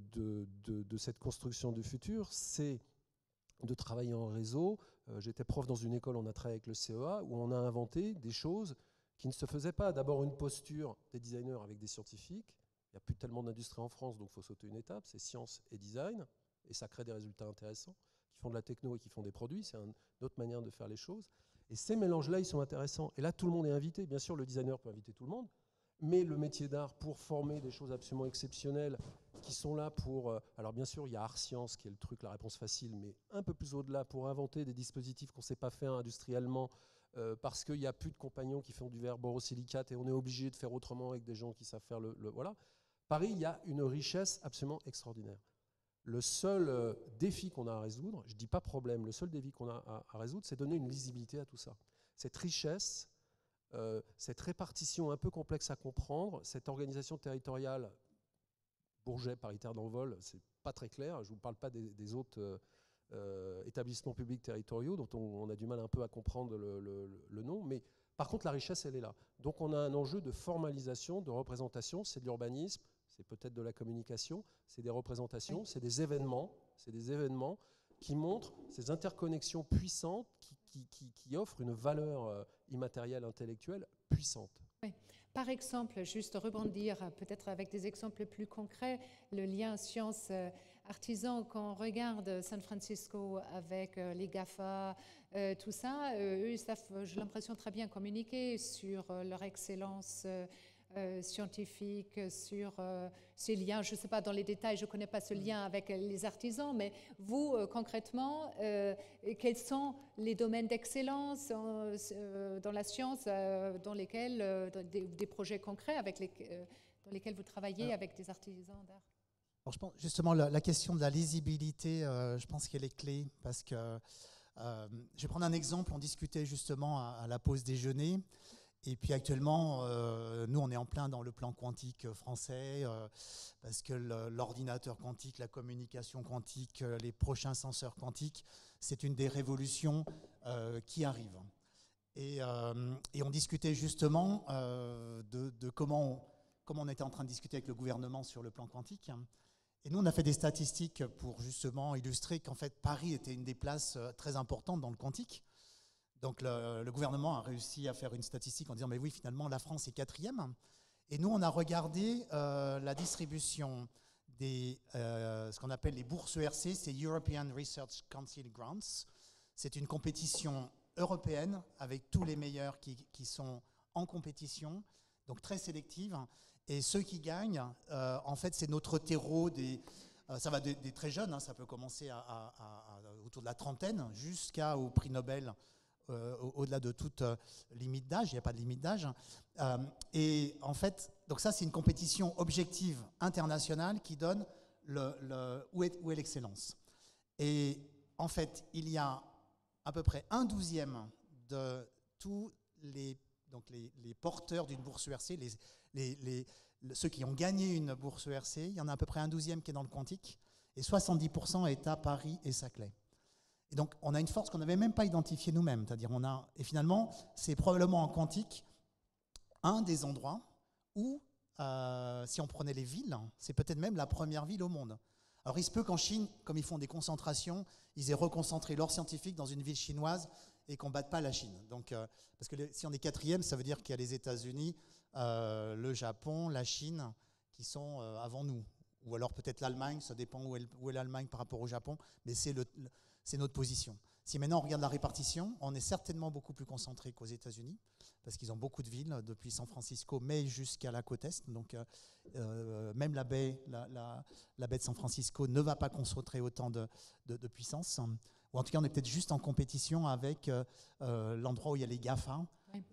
de cette construction du futur, c'est de travailler en réseau. J'étais prof dans une école, on a travaillé avec le CEA, où on a inventé des choses qui ne se faisaient pas. D'abord une posture des designers avec des scientifiques. Il n'y a plus tellement d'industrie en France, donc il faut sauter une étape, c'est science et design, et ça crée des résultats intéressants, qui font de la techno et qui font des produits, c'est une autre manière de faire les choses. Et ces mélanges-là, ils sont intéressants. Et là, tout le monde est invité. Bien sûr, le designer peut inviter tout le monde, mais le métier d'art, pour former des choses absolument exceptionnelles, qui sont là pour... alors bien sûr, il y a Art Science, qui est le truc, la réponse facile, mais un peu plus au-delà, pour inventer des dispositifs qu'on ne sait pas faire industriellement, parce qu'il n'y a plus de compagnons qui font du verre borosilicate, et on est obligé de faire autrement avec des gens qui savent faire le voilà. Paris, il y a une richesse absolument extraordinaire. Le seul défi qu'on a à résoudre, je ne dis pas problème, le seul défi qu'on a à résoudre, c'est donner une lisibilité à tout ça. Cette richesse, cette répartition un peu complexe à comprendre, cette organisation territoriale, Bourget, paritaire d'envol, c'est pas très clair. Je ne vous parle pas des autres établissements publics territoriaux dont on a du mal un peu à comprendre le nom, mais par contre la richesse, elle est là. Donc on a un enjeu de formalisation, de représentation, c'est de l'urbanisme, c'est peut-être de la communication, c'est des représentations, c'est des événements qui montrent ces interconnexions puissantes qui offrent une valeur immatérielle, intellectuelle puissante. Oui. Par exemple, juste rebondir, peut-être avec des exemples plus concrets, le lien science-artisan, quand on regarde San Francisco avec les GAFA, tout ça, eux, ils savent, j'ai l'impression, très bien communiquer sur leur excellence scientifique, sur ces liens. Je ne sais pas dans les détails, je ne connais pas ce lien avec les artisans, mais vous, concrètement, quels sont les domaines d'excellence dans la science dans lesquels, des projets concrets dans lesquels vous travaillez avec des artisans d'art? Alors, je pense justement la question de la lisibilité, je pense qu'elle est clé parce que je vais prendre un exemple. On discutait justement à la pause déjeuner. Et puis actuellement, nous, on est en plein dans le plan quantique français, parce que l'ordinateur quantique, la communication quantique, les prochains senseurs quantiques, c'est une des révolutions qui arrivent. Et on discutait justement de comment on était en train de discuter avec le gouvernement sur le plan quantique. Et nous, on a fait des statistiques pour justement illustrer qu'en fait, Paris était une des places très importantes dans le quantique. Donc le gouvernement a réussi à faire une statistique en disant mais oui, finalement la France est 4e. Et nous on a regardé la distribution des ce qu'on appelle les bourses ERC, c'est European Research Council Grants. C'est une compétition européenne avec tous les meilleurs qui sont en compétition, donc très sélective. Et ceux qui gagnent, en fait c'est notre terreau ça va des très jeunes, hein, ça peut commencer autour de la trentaine jusqu'au prix Nobel. Au-delà de toute limite d'âge, il n'y a pas de limite d'âge. Et en fait, donc ça c'est une compétition objective internationale qui donne où est l'excellence. Et en fait, il y a à peu près 1/12 de tous les porteurs d'une bourse ERC, ceux qui ont gagné une bourse ERC, il y en a à peu près 1/12 qui est dans le quantique, et 70% est à Paris et Saclay. Et donc, on a une force qu'on n'avait même pas identifiée nous-mêmes. C'est-à-dire, et finalement, c'est probablement en quantique un des endroits où, si on prenait les villes, c'est peut-être même la première ville au monde. Alors, il se peut qu'en Chine, comme ils font des concentrations, ils aient reconcentré leurs scientifiques dans une ville chinoise et qu'on ne batte pas la Chine. Donc, parce que si on est 4e, ça veut dire qu'il y a les États-Unis, le Japon, la Chine qui sont avant nous. Ou alors peut-être l'Allemagne, ça dépend où est l'Allemagne par rapport au Japon, mais c'est notre position. Si maintenant on regarde la répartition, on est certainement beaucoup plus concentré qu'aux États-Unis, parce qu'ils ont beaucoup de villes, depuis San Francisco, mais jusqu'à la côte Est. Donc même la baie de San Francisco ne va pas concentrer autant de puissance. Ou en tout cas, on est peut-être juste en compétition avec l'endroit où il y a les GAFA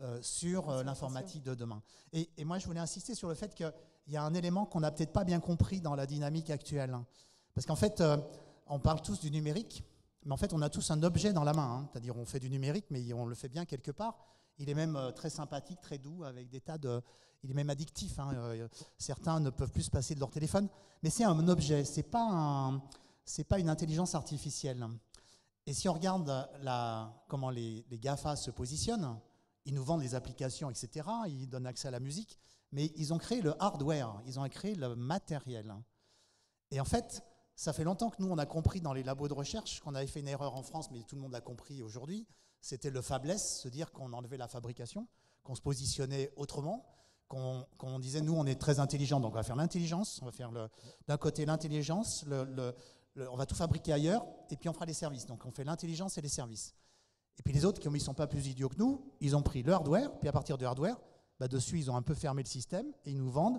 sur l'informatique de demain. Et moi, je voulais insister sur le fait qu'il y a un élément qu'on n'a peut-être pas bien compris dans la dynamique actuelle. Parce qu'en fait, on parle tous du numérique, mais en fait, on a tous un objet dans la main. C'est-à-dire, on fait du numérique, mais on le fait bien quelque part. Il est même très sympathique, très doux, avec des tas de... Il est même addictif. Certains ne peuvent plus se passer de leur téléphone. Mais c'est un objet, c'est pas une intelligence artificielle. Et si on regarde comment les GAFA se positionnent, ils nous vendent les applications, etc. Ils donnent accès à la musique, mais ils ont créé le hardware, ils ont créé le matériel. Et en fait, ça fait longtemps que nous, on a compris dans les labos de recherche qu'on avait fait une erreur en France, mais tout le monde l'a compris aujourd'hui. C'était le fabless, se dire qu'on enlevait la fabrication, qu'on se positionnait autrement, qu'on disait, nous, on est très intelligents, donc on va faire l'intelligence, on va faire d'un côté l'intelligence, on va tout fabriquer ailleurs, et puis on fera les services. Donc on fait l'intelligence et les services. Et puis les autres, comme ils ne sont pas plus idiots que nous, ils ont pris le hardware, puis à partir du hardware, dessus, ils ont un peu fermé le système, et ils nous vendent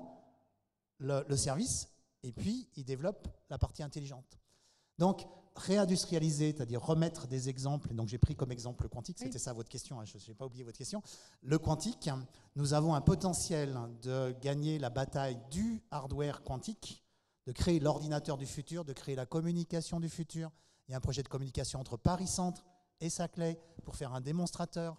le service, et puis ils développent la partie intelligente. Donc, réindustrialiser, c'est-à-dire remettre des exemples, et donc j'ai pris comme exemple le quantique, c'était ça votre question, je n'ai pas oublié votre question. Le quantique, nous avons un potentiel de gagner la bataille du hardware quantique, de créer l'ordinateur du futur, de créer la communication du futur. Il y a un projet de communication entre Paris-Centre et Saclay pour faire un démonstrateur.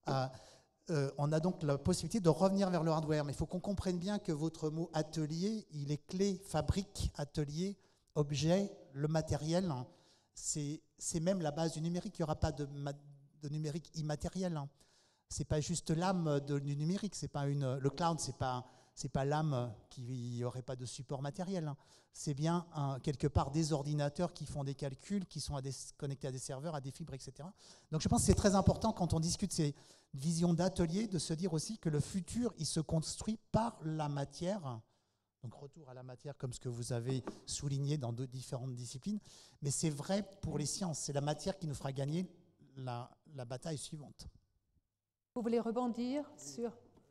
On a donc la possibilité de revenir vers le hardware, mais il faut qu'on comprenne bien que votre mot atelier, il est clé, fabrique, atelier, objet, le matériel, c'est même la base du numérique. Il n'y aura pas de numérique immatériel. C'est pas juste l'âme du numérique. C'est pas le cloud, c'est pas c'est pas l'âme qui n'aurait pas de support matériel. Hein. C'est bien quelque part des ordinateurs qui font des calculs, qui sont connectés à des serveurs, à des fibres, etc. Donc je pense que c'est très important quand on discute ces visions d'atelier de se dire aussi que le futur, il se construit par la matière. Donc retour à la matière comme ce que vous avez souligné dans différentes disciplines. Mais c'est vrai pour les sciences. C'est la matière qui nous fera gagner la bataille suivante. Vous voulez rebondir sur...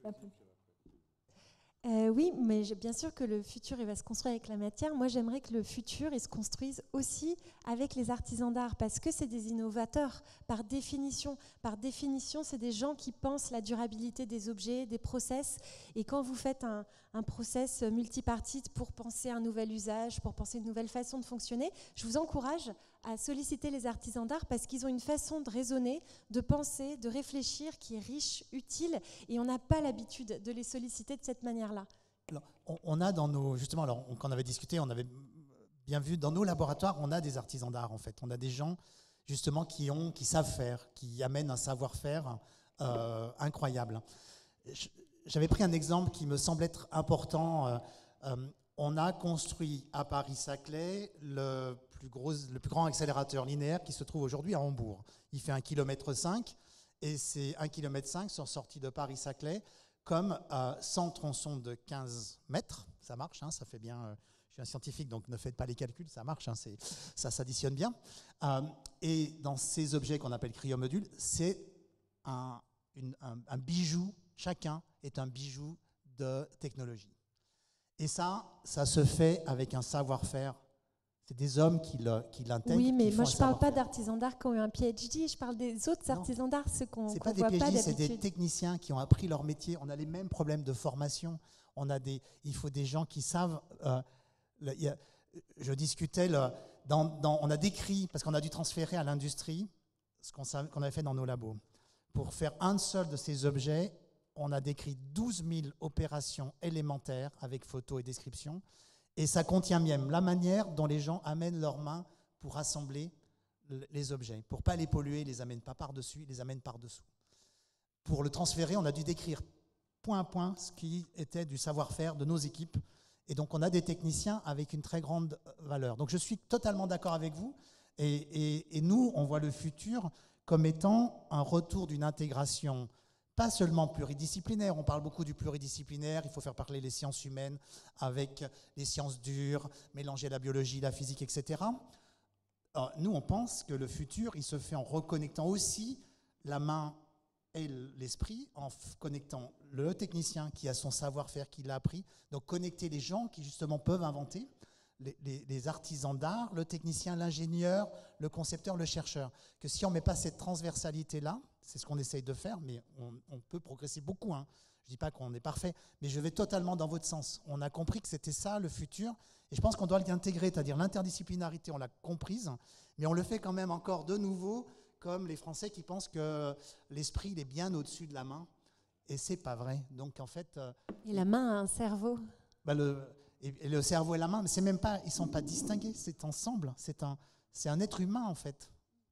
Oui, mais bien sûr que le futur, il va se construire avec la matière. Moi, j'aimerais que le futur, il se construise aussi avec les artisans d'art, parce que c'est des innovateurs, par définition. Par définition, c'est des gens qui pensent la durabilité des objets, des process. Et quand vous faites un process multipartite pour penser un nouvel usage, pour penser une nouvelle façon de fonctionner, je vous encourage à solliciter les artisans d'art parce qu'ils ont une façon de raisonner, de penser, de réfléchir qui est riche, utile, et on n'a pas l'habitude de les solliciter de cette manière-là. Alors, on a dans nos... Justement, alors, quand on avait discuté, on avait bien vu, dans nos laboratoires, on a des artisans d'art, en fait. On a des gens, justement, qui savent faire, qui amènent un savoir-faire incroyable. J'avais pris un exemple qui me semble être important. On a construit à Paris-Saclay le plus grand accélérateur linéaire qui se trouve aujourd'hui à Hambourg. Il fait 1,5 km et ces 1,5 km sont sortis de Paris-Saclay comme 100 tronçons de 15 mètres. Ça marche, hein, ça fait bien... je suis un scientifique, donc ne faites pas les calculs, ça marche, hein, ça s'additionne bien. Et dans ces objets qu'on appelle cryomodules, c'est un bijou, chacun est un bijou de technologie. Et ça se fait avec un savoir-faire. C'est des hommes qui l'intègrent. Oui, mais moi je ne parle pas d'artisans d'art qui ont eu un PhD, je parle des autres artisans d'art, ceux qu'on ne voit pas d'habitude. Ce n'est pas des PhD, c'est des techniciens qui ont appris leur métier. On a les mêmes problèmes de formation. Il faut des gens qui savent... je discutais, on a décrit, parce qu'on a dû transférer à l'industrie ce qu'on avait fait dans nos labos. Pour faire un seul de ces objets, on a décrit 12 000 opérations élémentaires avec photos et descriptions. Et ça contient même la manière dont les gens amènent leurs mains pour assembler les objets. Pour ne pas les polluer, ils ne les amènent pas par-dessus, ils les amènent par-dessous. Pour le transférer, on a dû décrire point à point ce qui était du savoir-faire de nos équipes. Et donc, on a des techniciens avec une très grande valeur. Donc, je suis totalement d'accord avec vous. Et nous, on voit le futur comme étant un retour d'une intégration pas seulement pluridisciplinaire, on parle beaucoup du pluridisciplinaire, il faut faire parler les sciences humaines avec les sciences dures, mélanger la biologie, la physique, etc. Alors, nous, on pense que le futur, il se fait en reconnectant aussi la main et l'esprit, en connectant le technicien qui a son savoir-faire, qui l'a appris, donc connecter les gens qui justement peuvent inventer, les artisans d'art, le technicien, l'ingénieur, le concepteur, le chercheur. Que si on ne met pas cette transversalité-là, c'est ce qu'on essaye de faire, mais on peut progresser beaucoup. Hein. Je ne dis pas qu'on est parfait, mais je vais totalement dans votre sens. On a compris que c'était ça le futur, et je pense qu'on doit l'intégrer, c'est-à-dire l'interdisciplinarité, on l'a comprise, mais on le fait quand même encore de nouveau, comme les Français qui pensent que l'esprit il est bien au-dessus de la main, et c'est pas vrai. Donc en fait... et la main a un cerveau. Et le cerveau et la main, mais c'est même pas, ils ne sont pas distingués, c'est ensemble, c'est un être humain en fait.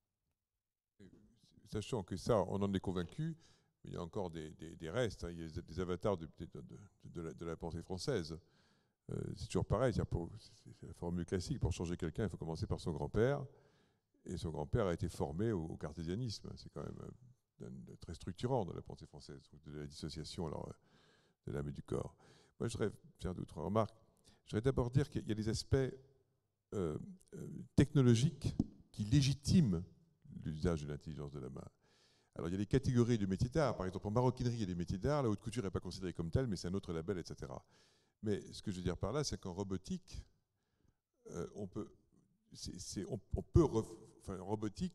Sachant que ça, on en est convaincu, mais il y a encore des restes, hein, il y a des avatars de la pensée française. C'est toujours pareil, c'est la formule classique, pour changer quelqu'un, il faut commencer par son grand-père, et son grand-père a été formé au cartésianisme, c'est quand même très structurant dans la pensée française, de la dissociation de l'âme et du corps. Moi, je voudrais faire 2 ou 3 remarques. Je voudrais d'abord dire qu'il y a des aspects technologiques qui légitiment l'usage de l'intelligence de la main. Alors, il y a des catégories de métiers d'art. Par exemple, en maroquinerie, il y a des métiers d'art. La haute couture n'est pas considérée comme telle, mais c'est un autre label, etc. Mais ce que je veux dire par là, c'est qu'en robotique, en robotique,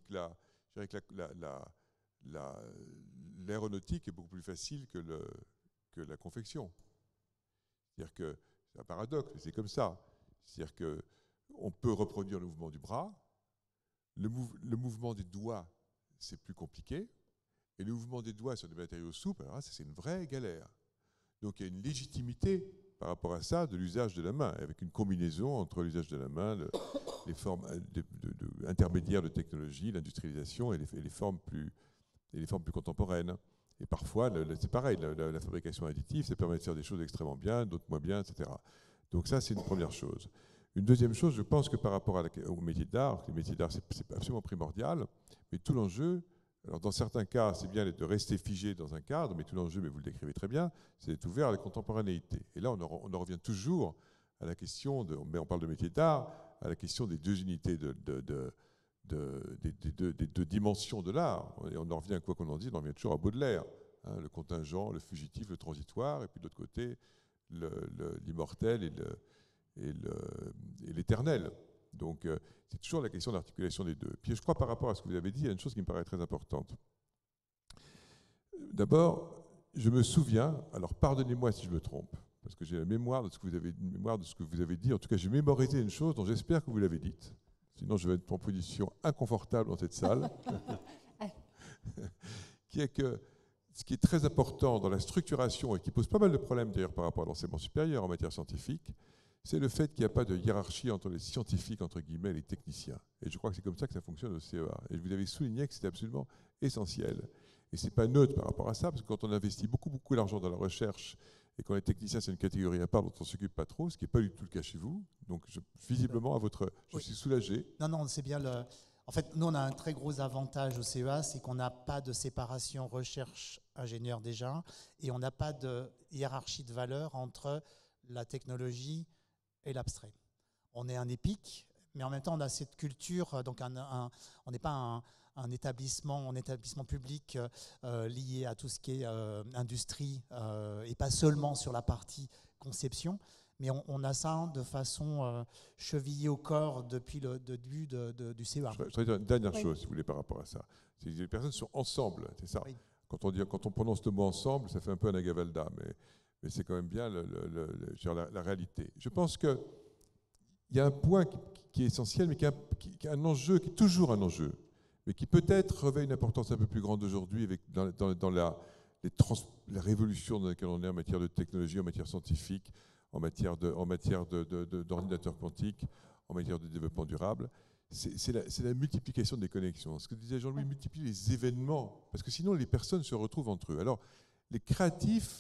l'aéronautique est beaucoup plus facile que la confection. C'est-à-dire que c'est un paradoxe, mais c'est comme ça. C'est-à-dire qu'on peut reproduire le mouvement du bras, le mouvement des doigts, c'est plus compliqué, et le mouvement des doigts sur des matériaux souples, alors c'est une vraie galère. Donc il y a une légitimité par rapport à ça de l'usage de la main, avec une combinaison entre l'usage de la main, les formes intermédiaires de technologie, l'industrialisation et les formes plus contemporaines. Et parfois, c'est pareil, la fabrication additive, ça permet de faire des choses extrêmement bien, d'autres moins bien, etc. Donc ça, c'est une première chose. Une deuxième chose, je pense que par rapport au métier d'art, les métiers d'art, c'est absolument primordial, mais tout l'enjeu, alors dans certains cas, c'est bien de rester figé dans un cadre, mais tout l'enjeu, mais vous le décrivez très bien, c'est d'être ouvert à la contemporanéité. Et là, on en revient toujours à la question, mais on parle de métier d'art, à la question des deux unités des deux dimensions de l'art. Et on en revient, quoi qu'on en dise, on en revient toujours à Baudelaire, hein, le contingent, le fugitif, le transitoire, et puis de l'autre côté, l'immortel et l'éternel. Donc, c'est toujours la question d'articulation des deux. Puis je crois, par rapport à ce que vous avez dit, il y a une chose qui me paraît très importante. D'abord, je me souviens, alors pardonnez-moi si je me trompe, parce que j'ai la mémoire de ce que vous avez dit. En tout cas, j'ai mémorisé une chose dont j'espère que vous l'avez dite. Sinon, je vais être en position inconfortable dans cette salle. Qui est que ce qui est très important dans la structuration et qui pose pas mal de problèmes d'ailleurs par rapport à l'enseignement supérieur en matière scientifique, c'est le fait qu'il n'y a pas de hiérarchie entre les scientifiques, entre guillemets, et les techniciens. Et je crois que c'est comme ça que ça fonctionne au CEA. Et vous avez souligné que c'était absolument essentiel. Et ce n'est pas neutre par rapport à ça, parce que quand on investit beaucoup d'argent dans la recherche et quand les techniciens, c'est une catégorie à part dont on ne s'occupe pas trop, ce qui n'est pas du tout le cas chez vous. Donc, visiblement, je suis soulagé. Non, c'est bien le... En fait, nous, on a un très gros avantage au CEA, c'est qu'on n'a pas de séparation recherche-ingénieur déjà, et on n'a pas de hiérarchie de valeur entre la technologie et l'abstrait. On est un EPIC, mais en même temps, on a cette culture, donc on n'est pas un établissement public lié à tout ce qui est industrie, et pas seulement sur la partie conception, mais on a ça de façon chevillée au corps depuis le début du CEA. Je voudrais dire une dernière chose, si vous voulez, par rapport à ça. C'est que les personnes sont ensemble, c'est ça. Oui. Quand on prononce le mot ensemble, ça fait un peu Anagavalda, mais c'est quand même bien la réalité. Je pense qu'il y a un point qui est essentiel, mais qui est un enjeu, qui est toujours un enjeu, mais qui peut-être revêt une importance un peu plus grande aujourd'hui dans la révolution dans laquelle on est en matière de technologie, en matière scientifique, en matière d'ordinateurs quantiques, en matière de développement durable. C'est la multiplication des connexions. Ce que disait Jean-Louis, multiplier les événements, parce que sinon les personnes se retrouvent entre eux. Alors, les créatifs,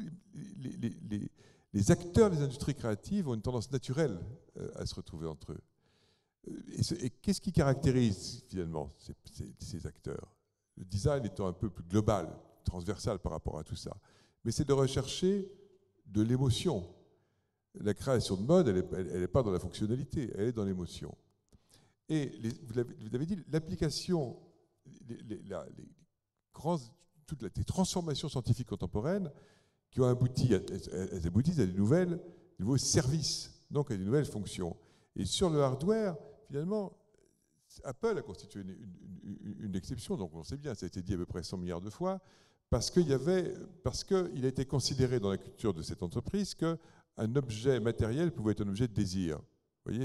les acteurs des industries créatives ont une tendance naturelle à se retrouver entre eux. Et qu'est-ce qui caractérise finalement ces acteurs? Le design étant un peu plus global, transversal par rapport à tout ça. Mais c'est de rechercher de l'émotion. La création de mode, elle n'est pas dans la fonctionnalité, elle est dans l'émotion. Et vous avez dit, l'application, toutes les transformations scientifiques contemporaines qui ont abouti, elles aboutissent à des nouveaux services, donc à des nouvelles fonctions. Et sur le hardware, finalement, Apple a constitué une exception, donc on sait bien, ça a été dit à peu près 100 milliards de fois, parce qu'il a été considéré dans la culture de cette entreprise qu'un objet matériel pouvait être un objet de désir. Vous voyez ?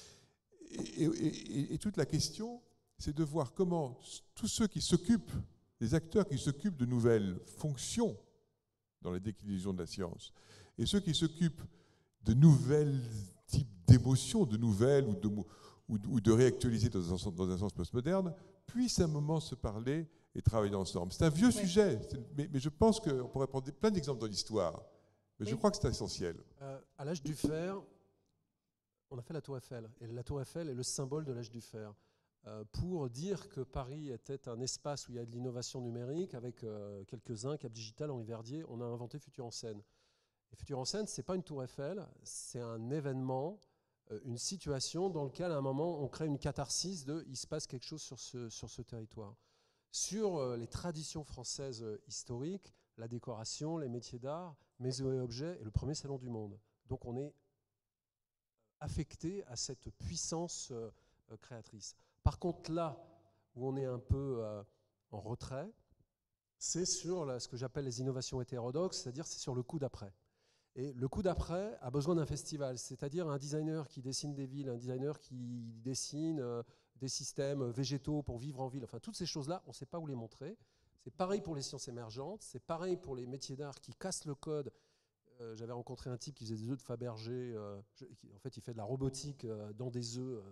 Et toute la question, c'est de voir comment tous ceux qui s'occupent, les acteurs qui s'occupent de nouvelles fonctions dans la déclinaison de la science, et ceux qui s'occupent de nouvelles types d'émotions, de nouvelles ou de réactualiser dans un sens postmoderne, puissent à un moment se parler et travailler ensemble. C'est un vieux sujet, mais je pense qu'on pourrait prendre plein d'exemples dans l'histoire. Mais je crois que c'est essentiel. À l'âge du fer, on a fait la Tour Eiffel. Et la Tour Eiffel est le symbole de l'âge du fer. Pour dire que Paris était un espace où il y a de l'innovation numérique, avec quelques-uns, Cap Digital, Henri Verdier, on a inventé Futur en scène. Et Futur en scène, ce n'est pas une Tour Eiffel, c'est un événement, une situation dans laquelle, à un moment, on crée une catharsis il se passe quelque chose sur ce territoire. Sur les traditions françaises historiques, la décoration, les métiers d'art, maisons et objets, et le premier salon du monde. Donc on est affecté à cette puissance créatrice. Par contre, là où on est un peu en retrait, c'est sur ce que j'appelle les innovations hétérodoxes, c'est-à-dire c'est sur le coup d'après. Et le coup d'après a besoin d'un festival, c'est-à-dire un designer qui dessine des villes, un designer qui dessine des systèmes végétaux pour vivre en ville, enfin toutes ces choses-là, on ne sait pas où les montrer. C'est pareil pour les sciences émergentes, c'est pareil pour les métiers d'art qui cassent le code. J'avais rencontré un type qui faisait des œufs de Fabergé, en fait il fait de la robotique dans des œufs.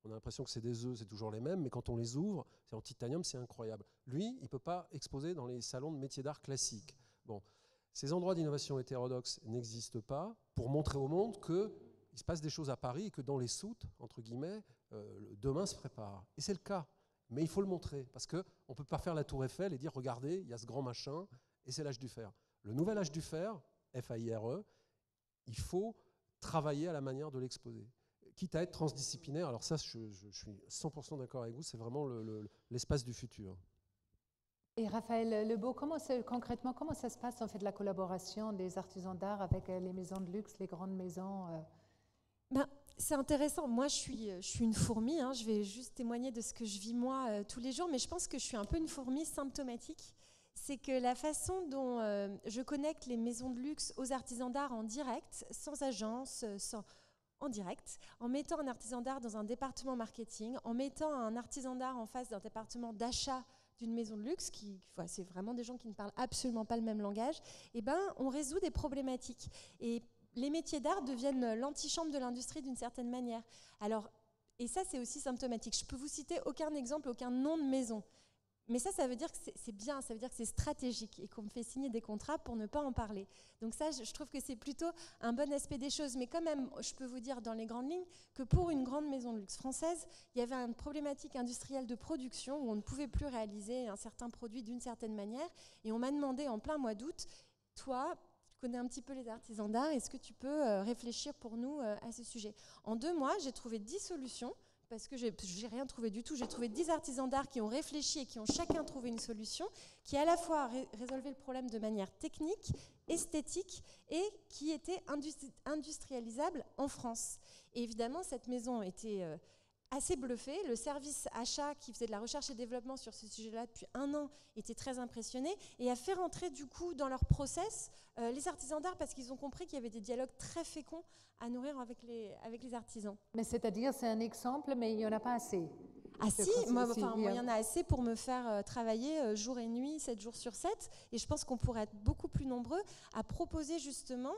On a l'impression que c'est des œufs, c'est toujours les mêmes, mais quand on les ouvre, c'est en titanium, c'est incroyable. Lui, il ne peut pas exposer dans les salons de métiers d'art classiques. Bon, ces endroits d'innovation hétérodoxes n'existent pas pour montrer au monde qu'il se passe des choses à Paris et que dans les soutes, entre guillemets, demain se prépare. Et c'est le cas, mais il faut le montrer, parce qu'on ne peut pas faire la tour Eiffel et dire, regardez, il y a ce grand machin, et c'est l'âge du fer. Le nouvel âge du fer, F-A-I-R-E, il faut travailler à la manière de l'exposer. Quitte à être transdisciplinaire, alors ça, je suis 100% d'accord avec vous, c'est vraiment l'espace du futur. Et Raphaël Lebeau, concrètement, comment ça se passe en fait la collaboration des artisans d'art avec les maisons de luxe, les grandes maisons C'est intéressant. Moi, je suis une fourmi. Je vais juste témoigner de ce que je vis moi tous les jours, mais je pense que je suis un peu une fourmi symptomatique. C'est que la façon dont je connecte les maisons de luxe aux artisans d'art en direct, sans agence, en direct, en mettant un artisan d'art dans un département marketing, en mettant un artisan d'art en face d'un département d'achat d'une maison de luxe, c'est vraiment des gens qui ne parlent absolument pas le même langage, on résout des problématiques. Et les métiers d'art deviennent l'antichambre de l'industrie d'une certaine manière. Alors, et ça, c'est aussi symptomatique. Je peux vous citer aucun exemple, aucun nom de maison. Mais ça veut dire que c'est bien, ça veut dire que c'est stratégique et qu'on me fait signer des contrats pour ne pas en parler. Donc ça, je trouve que c'est plutôt un bon aspect des choses. Mais quand même, je peux vous dire dans les grandes lignes que pour une grande maison de luxe française, il y avait une problématique industrielle de production où on ne pouvait plus réaliser un certain produit d'une certaine manière. Et on m'a demandé en plein mois d'août, toi, tu connais un petit peu les artisans d'art, est-ce que tu peux réfléchir pour nous à ce sujet ? En 2 mois, j'ai trouvé 10 solutions. Parce que j'ai rien trouvé du tout. J'ai trouvé 10 artisans d'art qui ont réfléchi et qui ont chacun trouvé une solution qui à la fois résolvait le problème de manière technique, esthétique et qui était industrialisable en France. Et évidemment, cette maison était assez bluffée. Le service achat qui faisait de la recherche et développement sur ce sujet-là depuis 1 an était très impressionné et a fait rentrer du coup dans leur process les artisans d'art parce qu'ils ont compris qu'il y avait des dialogues très féconds à nourrir avec les artisans. Mais c'est-à-dire, c'est un exemple, mais il n'y en a pas assez. Ah si, moi, il y en a assez pour me faire travailler jour et nuit, 7 jours sur 7. Et je pense qu'on pourrait être beaucoup plus nombreux à proposer justement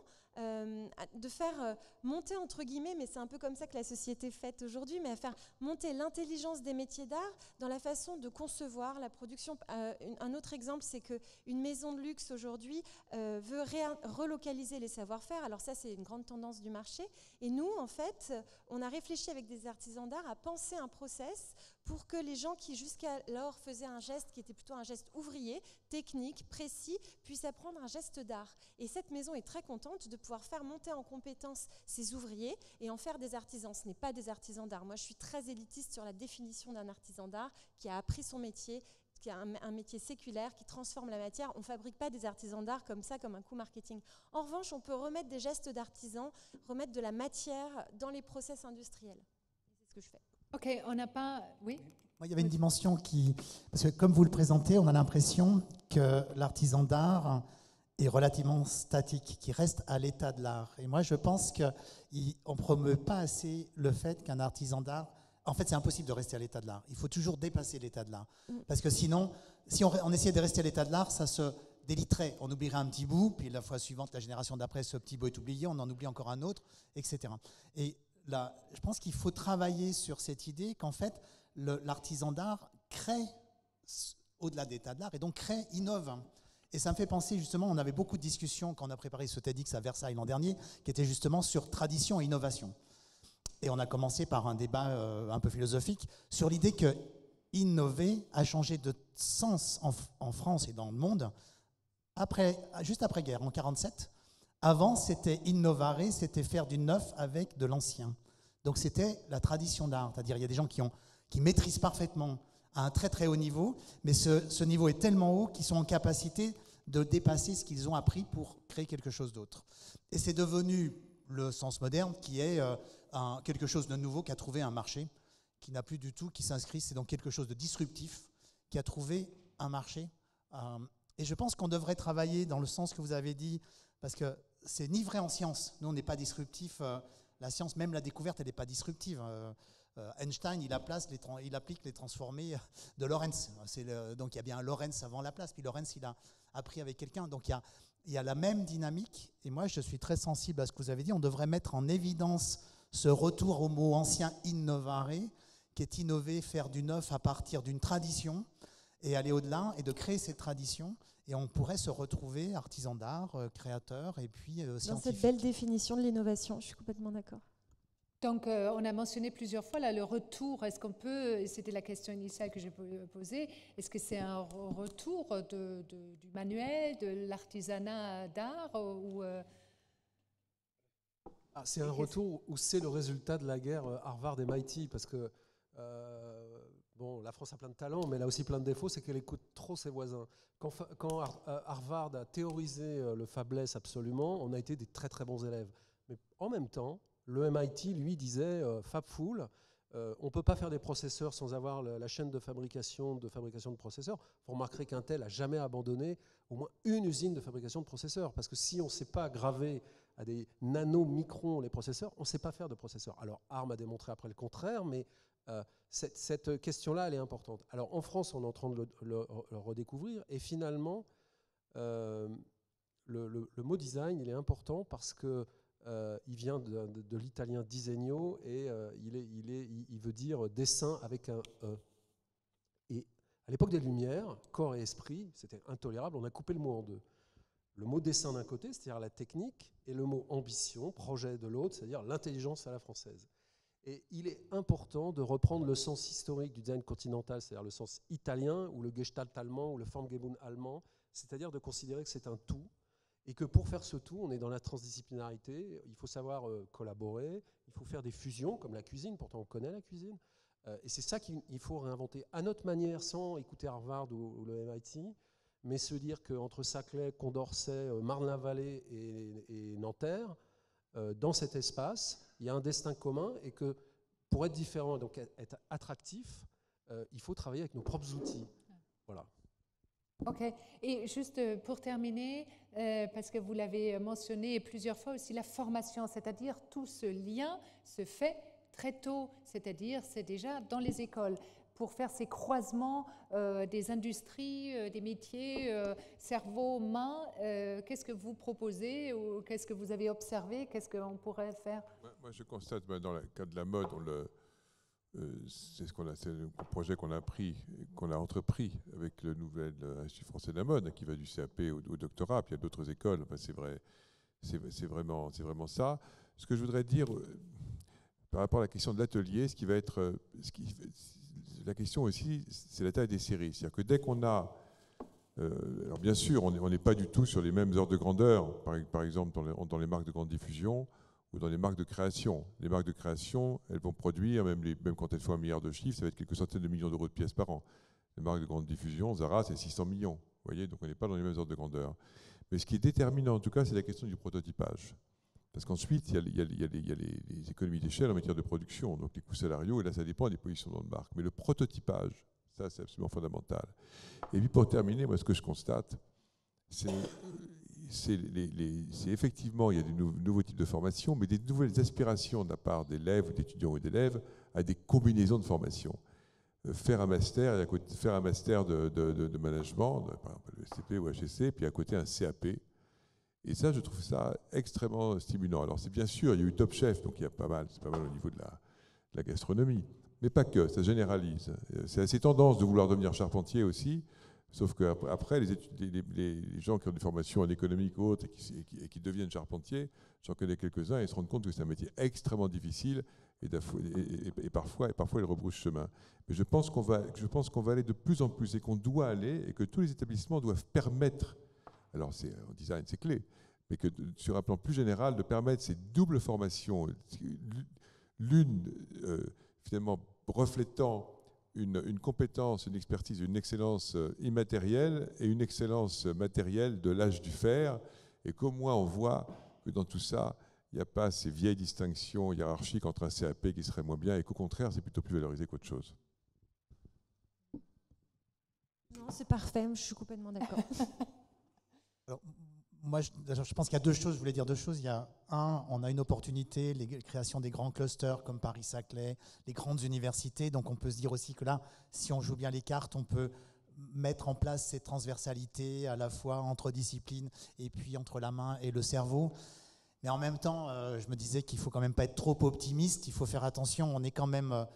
de faire monter, entre guillemets, mais c'est un peu comme ça que la société est faite aujourd'hui, mais à faire monter l'intelligence des métiers d'art dans la façon de concevoir la production. Un autre exemple, c'est qu'une maison de luxe aujourd'hui veut relocaliser les savoir-faire. Alors ça, c'est une grande tendance du marché. Et nous, en fait, on a réfléchi avec des artisans d'art à penser un process pour que les gens qui jusqu'alors faisaient un geste qui était plutôt un geste ouvrier, technique, précis, puissent apprendre un geste d'art. Et cette maison est très contente de pouvoir faire monter en compétence ces ouvriers et en faire des artisans. Ce n'est pas des artisans d'art. Moi, je suis très élitiste sur la définition d'un artisan d'art qui a appris son métier, qui a un métier séculaire, qui transforme la matière. On ne fabrique pas des artisans d'art comme ça, comme un coup marketing. En revanche, on peut remettre des gestes d'artisans, remettre de la matière dans les process industriels. C'est ce que je fais. Ok, on n'a pas... Oui. Moi, il y avait une dimension qui... Parce que comme vous le présentez, on a l'impression que l'artisan d'art est relativement statique, qui reste à l'état de l'art. Et moi, je pense qu'on ne promeut pas assez le fait qu'un artisan d'art... En fait, c'est impossible de rester à l'état de l'art. Il faut toujours dépasser l'état de l'art. Parce que sinon, si on essayait de rester à l'état de l'art, ça se déliterait. On oublierait un petit bout, puis la fois suivante, la génération d'après, ce petit bout est oublié, on en oublie encore un autre, etc. Et là, je pense qu'il faut travailler sur cette idée qu'en fait, l'artisan d'art crée au-delà de l'état de l'art et donc crée, innove. Et ça me fait penser justement, on avait beaucoup de discussions quand on a préparé ce TEDx à Versailles l'an dernier, qui était justement sur tradition et innovation. Et on a commencé par un débat un peu philosophique sur l'idée que innover a changé de sens en France et dans le monde juste après-guerre, en 1947. Avant, c'était innovare, c'était faire du neuf avec de l'ancien. Donc c'était la tradition d'art, c'est-à-dire il y a des gens qui maîtrisent parfaitement à un très très haut niveau, mais ce niveau est tellement haut qu'ils sont en capacité de dépasser ce qu'ils ont appris pour créer quelque chose d'autre. Et c'est devenu le sens moderne qui est quelque chose de nouveau qui a trouvé un marché, qui n'a plus du tout, qui s'inscrit, c'est donc quelque chose de disruptif, qui a trouvé un marché. Et je pense qu'on devrait travailler dans le sens que vous avez dit, parce que c'est ni vrai en science. Nous, on n'est pas disruptif. La science, même la découverte, elle n'est pas disruptive. Einstein, il applique les transformés de Lorentz. Donc, il y a bien un Lorentz avant Laplace. Puis Lorentz, il a appris avec quelqu'un. Donc, il y a la même dynamique. Et moi, je suis très sensible à ce que vous avez dit. On devrait mettre en évidence ce retour au mot ancien innovare, qui est innover, faire du neuf à partir d'une tradition et aller au-delà et de créer cette tradition. Et on pourrait se retrouver artisans d'art, créateurs et puis scientifiques. Dans cette belle définition de l'innovation, je suis complètement d'accord. Donc, on a mentionné plusieurs fois là, le retour. Est-ce qu'on peut, c'était la question initiale que j'ai posée, est-ce que c'est un retour du manuel, de l'artisanat d'art ou c'est un retour où c'est le résultat de la guerre Harvard-MIT, parce que bon, la France a plein de talents, mais elle a aussi plein de défauts, c'est qu'elle écoute trop ses voisins. Quand Harvard a théorisé le fabless absolument, on a été des très très bons élèves. Mais en même temps, le MIT, lui, disait Fabfool, on ne peut pas faire des processeurs sans avoir la chaîne de fabrication de processeurs. Vous remarquerez qu'Intel n'a jamais abandonné au moins une usine de fabrication de processeurs, parce que si on ne sait pas graver à des nanomicrons les processeurs, on ne sait pas faire de processeurs. Alors ARM a démontré après le contraire, mais cette question-là, elle est importante. Alors en France, on est en train de le redécouvrir, et finalement, le mot design, il est important parce que il vient de l'italien disegno et il veut dire dessin avec un E. Et à l'époque des Lumières, corps et esprit, c'était intolérable, on a coupé le mot en deux. Le mot dessin d'un côté, c'est-à-dire la technique, et le mot ambition, projet de l'autre, c'est-à-dire l'intelligence à la française. Et il est important de reprendre le sens historique du design continental, c'est-à-dire le sens italien, ou le Gestalt allemand, ou le Formgebung allemand, c'est-à-dire de considérer que c'est un tout, et que pour faire ce tout, on est dans la transdisciplinarité, il faut savoir collaborer, il faut faire des fusions, comme la cuisine, pourtant on connaît la cuisine, et c'est ça qu'il faut réinventer à notre manière, sans écouter Harvard ou le MIT, mais se dire qu'entre Saclay, Condorcet, Marne-la-Vallée et Nanterre, dans cet espace, il y a un destin commun, et que pour être différent, donc être attractif, il faut travailler avec nos propres outils. Voilà. Ok. Et juste pour terminer, parce que vous l'avez mentionné plusieurs fois aussi, la formation, c'est-à-dire tout ce lien se fait très tôt, c'est-à-dire c'est déjà dans les écoles, pour faire ces croisements des industries, des métiers, cerveau, main. Qu'est-ce que vous proposez ou qu'est-ce que vous avez observé? Qu'est-ce qu'on pourrait faire? Moi, je constate, dans le cas de la mode, c'est le projet qu'on a entrepris avec le nouvel Institut français de la mode, qui va du CAP au doctorat, puis il y a d'autres écoles. Enfin, c'est vrai, c'est vraiment ça. Ce que je voudrais dire par rapport à la question de l'atelier, la question aussi, c'est la taille des séries. C'est-à-dire que dès qu'on a, alors bien sûr, on n'est pas du tout sur les mêmes ordres de grandeur, par exemple dans les marques de grande diffusion ou dans les marques de création. Les marques de création, elles vont produire, même quand elles font 1 milliard de chiffres, ça va être quelques centaines de millions d'euros de pièces par an. Les marques de grande diffusion, Zara, c'est 600 millions. Vous voyez, donc on n'est pas dans les mêmes ordres de grandeur. Mais ce qui est déterminant, en tout cas, c'est la question du prototypage. Parce qu'ensuite, il y a les économies d'échelle en matière de production, donc les coûts salariaux, et là, ça dépend des positionnements de marque. Mais le prototypage, ça, c'est absolument fondamental. Et puis, pour terminer, moi, ce que je constate, c'est effectivement, il y a des nouveaux types de formation, mais des nouvelles aspirations de la part d'élèves ou d'étudiants ou d'élèves à des combinaisons de formation. Faire un master, et à côté, faire un master de management, par exemple le SCP ou HSC, puis à côté un CAP. Et ça, je trouve ça extrêmement stimulant. Alors, c'est bien sûr, il y a eu Top Chef, donc il y a c'est pas mal au niveau de la gastronomie. Mais pas que, ça généralise. C'est assez tendance de vouloir devenir charpentier aussi, sauf qu'après, les gens qui ont des formations en économique ou autres et qui deviennent charpentiers, j'en connais quelques-uns, et se rendent compte que c'est un métier extrêmement difficile et parfois ils rebroussent chemin. Mais je pense qu'on va aller de plus en plus et qu'on doit aller, et que tous les établissements doivent permettre, alors en design c'est clé, mais que sur un plan plus général, de permettre ces doubles formations, l'une finalement reflétant une compétence, une expertise, une excellence immatérielle et une excellence matérielle de l'âge du fer, et qu'au moins on voit que dans tout ça, il n'y a pas ces vieilles distinctions hiérarchiques entre un CAP qui serait moins bien, et qu'au contraire, c'est plutôt plus valorisé qu'autre chose. Non, c'est parfait, je suis complètement d'accord. Alors, moi, je pense qu'il y a deux choses, je voulais dire deux choses. Il y a on a une opportunité, les créations des grands clusters comme Paris-Saclay, les grandes universités, donc on peut se dire aussi que là, si on joue bien les cartes, on peut mettre en place cette transversalité à la fois entre disciplines et puis entre la main et le cerveau. Mais en même temps, je me disais qu'il ne faut quand même pas être trop optimiste, il faut faire attention, on est quand même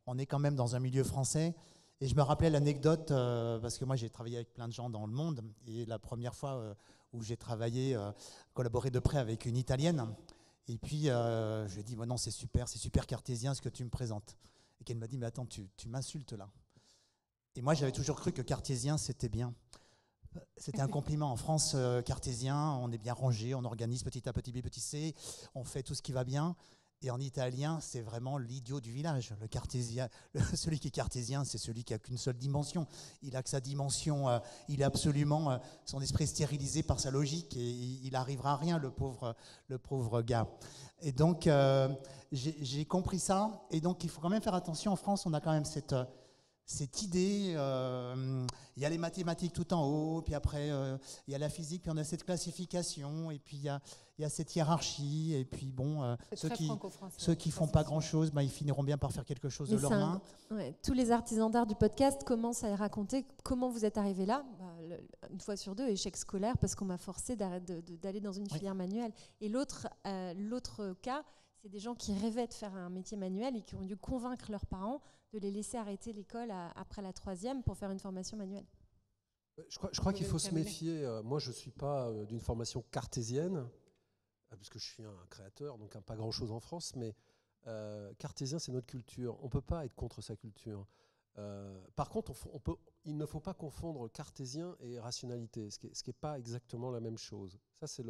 on est quand même dans un milieu français. Et je me rappelais l'anecdote, parce que moi j'ai travaillé avec plein de gens dans le monde, et la première fois où j'ai travaillé, collaboré de près avec une Italienne, et puis je lui ai dit, non, c'est super cartésien ce que tu me présentes. Et qu'elle m'a dit, mais attends, tu m'insultes là. Et moi j'avais toujours cru que cartésien c'était bien. C'était un compliment. En France, cartésien, on est bien rangé, on organise petit A, petit B, petit C, on fait tout ce qui va bien. Et en italien, c'est vraiment l'idiot du village. Le cartésien, celui qui est cartésien, c'est celui qui n'a qu'une seule dimension. Il a que sa dimension, il est absolument, son esprit est stérilisé par sa logique et il n'arrivera à rien, le pauvre gars. Et donc, j'ai compris ça. Et donc, il faut quand même faire attention. En France, on a quand même cette idée, il y a les mathématiques tout en haut, puis après il y a la physique, puis on a cette classification, et puis il y a cette hiérarchie, et puis bon, ceux qui font pas grand-chose, ils finiront bien par faire quelque chose de leurs mains. Tous les artisans d'art du podcast commencent à raconter comment vous êtes arrivés là. Une fois sur deux, échec scolaire, parce qu'on m'a forcé d'aller dans une filière manuelle. Et l'autre cas, c'est des gens qui rêvaient de faire un métier manuel et qui ont dû convaincre leurs parents de les laisser arrêter l'école après la 3e pour faire une formation manuelle. Je crois qu'il faut se méfier. Moi, je ne suis pas d'une formation cartésienne, parce que je suis un créateur, donc pas grand-chose en France, mais cartésien, c'est notre culture. On ne peut pas être contre sa culture. Par contre, il ne faut pas confondre cartésien et rationalité, ce qui n'est pas exactement la même chose. Ça, c'est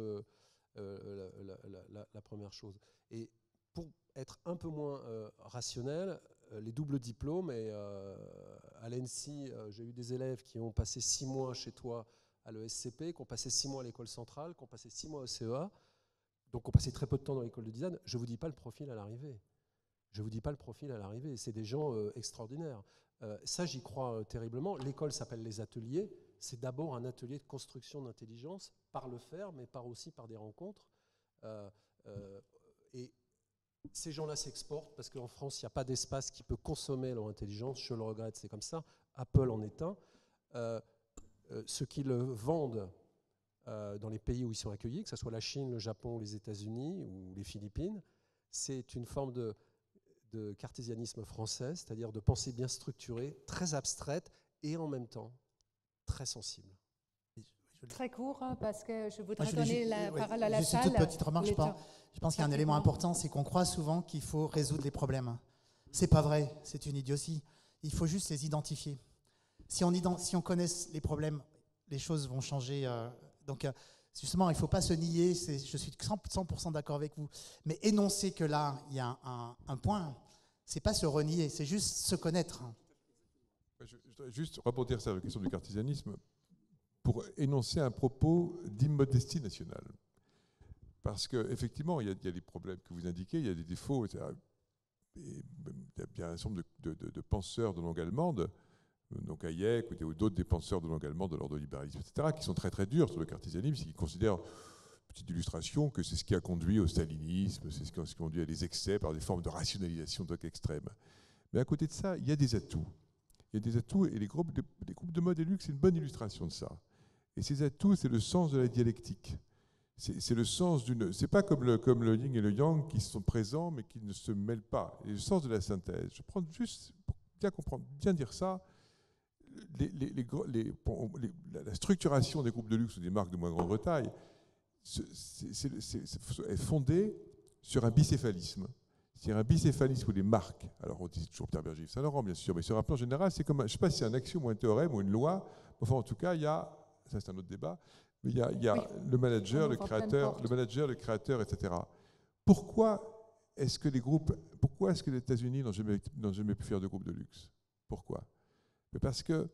la première chose. Et pour être un peu moins rationnel, les doubles diplômes, et à l'ENSI, j'ai eu des élèves qui ont passé 6 mois chez toi à l'ESCP, qui ont passé 6 mois à l'école centrale, qui ont passé 6 mois au CEA, donc qui ont passé très peu de temps dans l'école de design. Je ne vous dis pas le profil à l'arrivée. C'est des gens extraordinaires. Ça, j'y crois terriblement. L'école s'appelle les ateliers. C'est d'abord un atelier de construction d'intelligence par le faire, mais aussi par des rencontres. Et ces gens-là s'exportent parce qu'en France, il n'y a pas d'espace qui peut consommer leur intelligence. Je le regrette, c'est comme ça. Apple en est un. Ceux qui le vendent dans les pays où ils sont accueillis, que ce soit la Chine, le Japon, les États-Unis ou les Philippines, c'est une forme de cartésianisme français, c'est-à-dire de pensée bien structurée, très abstraite et en même temps très sensible. Très court, parce que je voudrais donner la parole à la juste salle. Juste une toute petite remarque, je pense qu'il y a un élément important, c'est qu'on croit souvent qu'il faut résoudre les problèmes. C'est pas vrai, c'est une idiotie. Il faut juste les identifier. Si on connaît les problèmes, les choses vont changer. Donc, justement, il ne faut pas se nier, je suis 100% d'accord avec vous, mais énoncer que là, il y a un point, c'est pas se renier, c'est juste se connaître. Je voudrais juste rebondir sur la question du cartésianisme pour énoncer un propos d'immodestie nationale. Parce qu'effectivement, il y a des problèmes que vous indiquez, il y a des défauts, etc. Et il y a bien un certain nombre de penseurs de langue allemande, donc Hayek ou d'autres des penseurs de langue allemande de l'ordolibéralisme, etc., qui sont très très durs sur le cartésianisme, qui considèrent, petite illustration, que c'est ce qui a conduit au stalinisme, c'est ce qui a conduit à des excès par des formes de rationalisation extrêmes. Mais à côté de ça, il y a des atouts. Il y a des atouts, et les groupes de mode et luxe, c'est une bonne illustration de ça. Et ces atouts, c'est le sens de la dialectique. C'est le sens d'une... C'est pas comme le yin et le yang qui sont présents, mais qui ne se mêlent pas. Et le sens de la synthèse. Je prends juste, pour bien comprendre, bien dire ça, la structuration des groupes de luxe ou des marques de moins grande taille est fondée sur un bicéphalisme. C'est un bicéphalisme où les marques, alors on dit toujours Pierre Berger, Saint Laurent bien sûr, mais sur un plan général, c'est comme, je ne sais pas si c'est un axiome ou un théorème ou une loi, enfin en tout cas, il y a, ça c'est un autre débat, mais il y a le manager, le créateur, etc. Pourquoi est-ce que les États-Unis n'ont jamais pu faire de groupes de luxe? Pourquoi? Parce que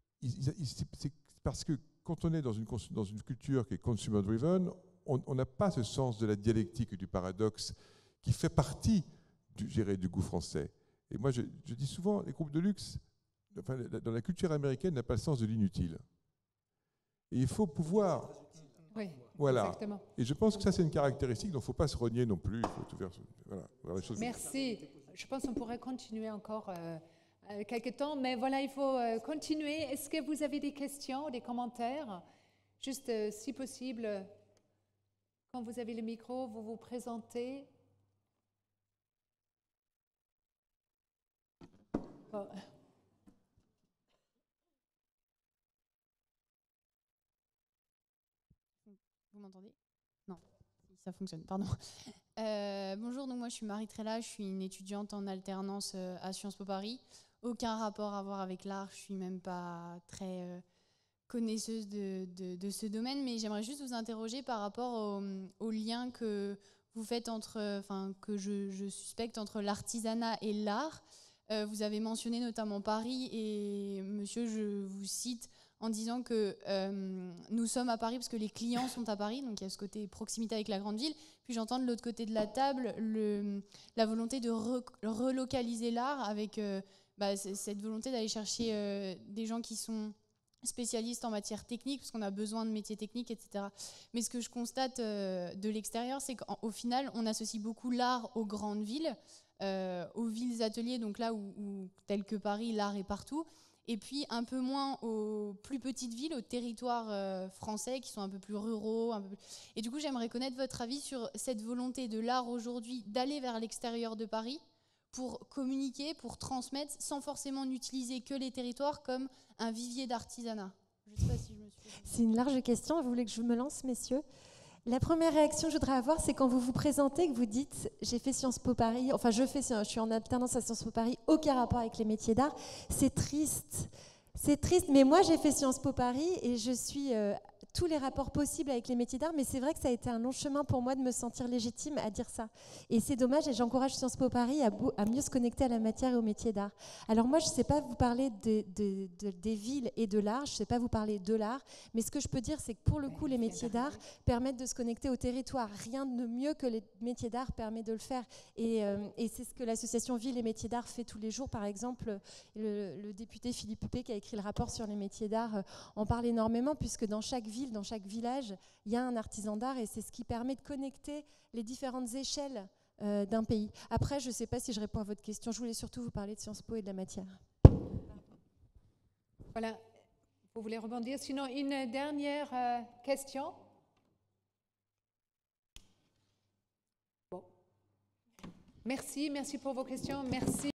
quand on est dans une culture qui est consumer-driven, on n'a pas ce sens de la dialectique et du paradoxe qui fait partie du goût français. Et moi, je dis souvent, les groupes de luxe, dans la culture américaine, n'a pas le sens de l'inutile. Et il faut pouvoir... Oui, voilà. Exactement. Et je pense que ça, c'est une caractéristique dont il ne faut pas se renier non plus. Il faut tout faire, voilà, les choses. Merci. Je pense qu'on pourrait continuer encore quelques temps, mais voilà, il faut continuer. Est-ce que vous avez des questions, des commentaires? Juste, si possible, quand vous avez le micro, vous vous présentez. Bon. Vous m'entendez? Non, ça fonctionne, pardon. Bonjour, donc moi je suis Marie Trella, je suis une étudiante en alternance à Sciences Po Paris. Aucun rapport à voir avec l'art, je suis même pas très connaisseuse de ce domaine, mais j'aimerais juste vous interroger par rapport au lien que vous faites que je suspecte entre l'artisanat et l'art. Vous avez mentionné notamment Paris et monsieur, je vous cite en disant que nous sommes à Paris parce que les clients sont à Paris, donc il y a ce côté proximité avec la grande ville. Puis j'entends de l'autre côté de la table la volonté de relocaliser l'art avec cette volonté d'aller chercher des gens qui sont spécialistes en matière technique, parce qu'on a besoin de métiers techniques, etc. Mais ce que je constate de l'extérieur, c'est qu'au final, on associe beaucoup l'art aux grandes villes, aux villes ateliers, donc là où tel que Paris, l'art est partout, et puis un peu moins aux plus petites villes, aux territoires français qui sont un peu plus ruraux. Et du coup, j'aimerais connaître votre avis sur cette volonté de l'art aujourd'hui d'aller vers l'extérieur de Paris pour communiquer, pour transmettre, sans forcément n'utiliser que les territoires comme un vivier d'artisanat. Je ne sais pas si je me suis... C'est une large question. Vous voulez que je me lance, messieurs? La première réaction que je voudrais avoir, c'est quand vous vous présentez, que vous dites « j'ai fait Sciences Po Paris », enfin je suis en alternance à Sciences Po Paris, aucun rapport avec les métiers d'art. C'est triste. C'est triste, mais moi j'ai fait Sciences Po Paris et je suis tous les rapports possibles avec les métiers d'art, mais c'est vrai que ça a été un long chemin pour moi de me sentir légitime à dire ça. Et c'est dommage, et j'encourage Sciences Po Paris à mieux se connecter à la matière et aux métiers d'art. Alors moi, je ne sais pas vous parler des villes et de l'art, je ne sais pas vous parler de l'art, mais ce que je peux dire, c'est que pour le coup, les métiers d'art permettent de se connecter au territoire. Rien de mieux que les métiers d'art permet de le faire. Et c'est ce que l'association Ville et Métiers d'Art fait tous les jours. Par exemple, le député Philippe Huppé, qui a écrit le rapport sur les métiers d'art, en parle énormément, puisque dans chaque ville, dans chaque village, il y a un artisan d'art et c'est ce qui permet de connecter les différentes échelles d'un pays. Après, je ne sais pas si je réponds à votre question. Je voulais surtout vous parler de Sciences Po et de la matière. Voilà. Vous voulez rebondir? Sinon, une dernière question? Bon. Merci pour vos questions. Merci.